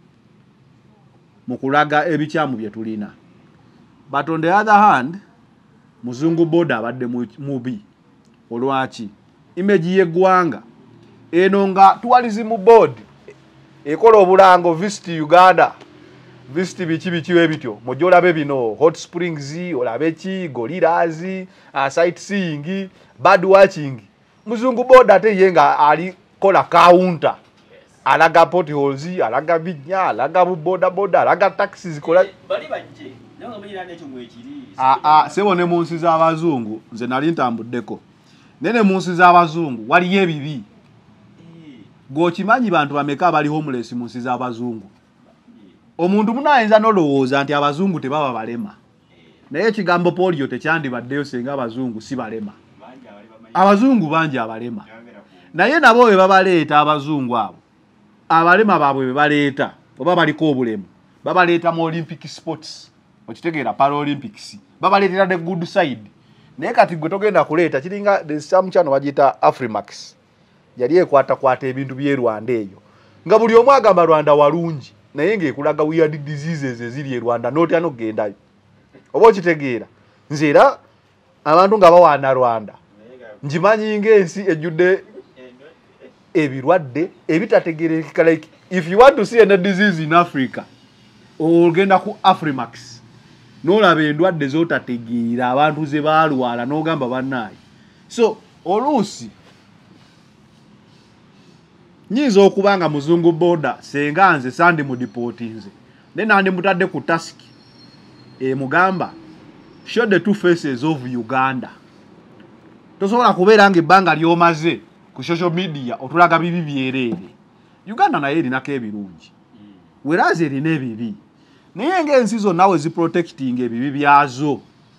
mu kulaga ebikyamu bye tulina, but on the other hand Muzungu Boda abadde mubi olwaki image y'eggwanga eno nga tourism board ekola obulango visit Uganda, visit biki ebityo mujja olabe bino hot springs, olabe ki gorillas, sightseeing, bird watching. Muzungu Boda ate ye nga ali kola counter, alaga potholes, alaga binya, alaga boda, alaga taxis kola bali bajje nange manyira n'ekyo mwekiri sebo ne mu nsi z'abazungu nze nali ntambuddeko nene mu nsi z'abazungu waliyo ebibi gwokimanyi bantu bameka abali homeless mu nsi z'abazungu. Omuntu munayinza n'olowooza nti abazungu tebaba balema, naye ekigambo polio tekyandibaddeyo senga abazungu si balema. Abazungu bangi abalema, naye nabo bwe babaleeta abazungu abo abalema baabwe bwe baleeta oba baliko obulemu babaleeta mu Olympic sports, okitegeera Paralympics, babaleetera the good side. Naye kati gwe togenda kuleeta kiringa the some channel bagita Afrimax yali ekwata ebintu bye Rwanda eyo nga buli omu agamba Rwanda walungi, naye ng'ekulaga weird diseases eziri e Rwanda n'otya n'ogendayo oba okitegeera. Nze era abantu nga bawaana Rwanda njimanyi ng'ensi ejjudde ebirwadde ebitategeerekeka. Like if you want to see a disease in Africa ogenda ku Afrimax n'olaba endwadde z'otategeera abantu ze baalwala n'ogamba bannaayi. So oluusi nyinza okubanga Muzungu Boda senga nze sandi mu deportinze ne nandi mutadde ku task mugamba show the two faces of Uganda. Tosobola kubeera ng'ebbanga lyomaze ku social media otulaga bibi byereere. Uganda naye erinako ebirungi whereas erina ebibi, naye ng'ensi zonna we ziprotecting ebibi byazo,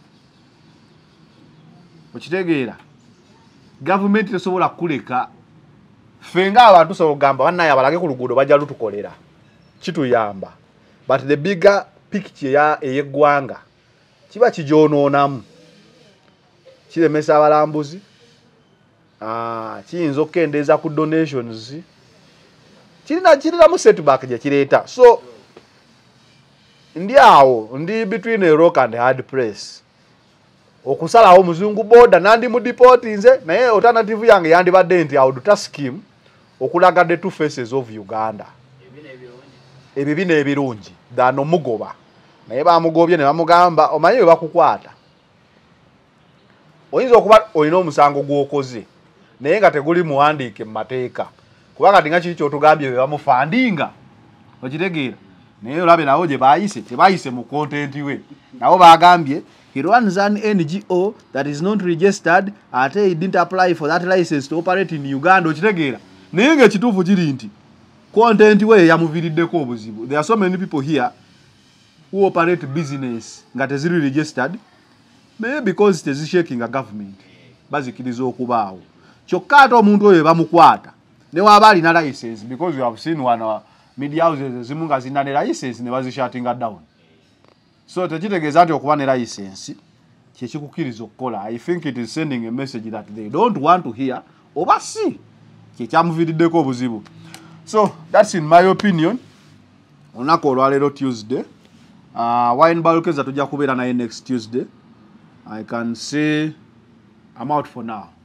okitegeera. Gavumenti tesobola kuleka fenga abantu tusobola kugamba bannaye abalage ku luguudo bajja lutukolera kituyamba, but the bigger picture ey'eggwanga kiba kijoononamu, kiremesa abalambuzi, kiyinza okukendeeza ku donations, kirinamu setback gye kireeta. So ndi awo ndi between a rock and hard place okusalawo Muzungu Boda nandi mu deportinze, naye alternative yange yandibadde nti I would task him okulaga the two faces of Uganda, ebibi n'ebirungi dano mugoba, naye bamugobye ne bamugamba omanyi we bakukwata oyinza okuba olina omusango gw'okoze naye nga teguli muwandiike mu mateeka kubanga tinga kiri kyotugambye bwe bamufandinga okitegeera naye olabe nawo gye tebayise mu kontenti we nawo bagambye he runs an NGO that is not registered ate he didn't apply for that license to operate in Uganda okitegeera naye ng'ekituufu kiri nti kontenti we yamuviiriddeko obuzibu. There are so many people here who operate business nga teziri registered maybe because tezishaking a government bazikiriza okubaawo kyokka ate omuntu oyo bamukwata ne waba alina license because you have seen one media houses ezimu nga zina ne license ne bazishatinga down. So tekitegeeza nti okuba ne license kyekikukiriza okukola. I think it is sending a message that they don't want to hear oba si kyekyamuviiriddeko obuzibu. So that's in my opinion. Olunaku olwaleero Tuesday. Wine Balukeza tujja kubeera naye next Tuesday. I can say I'm out for now.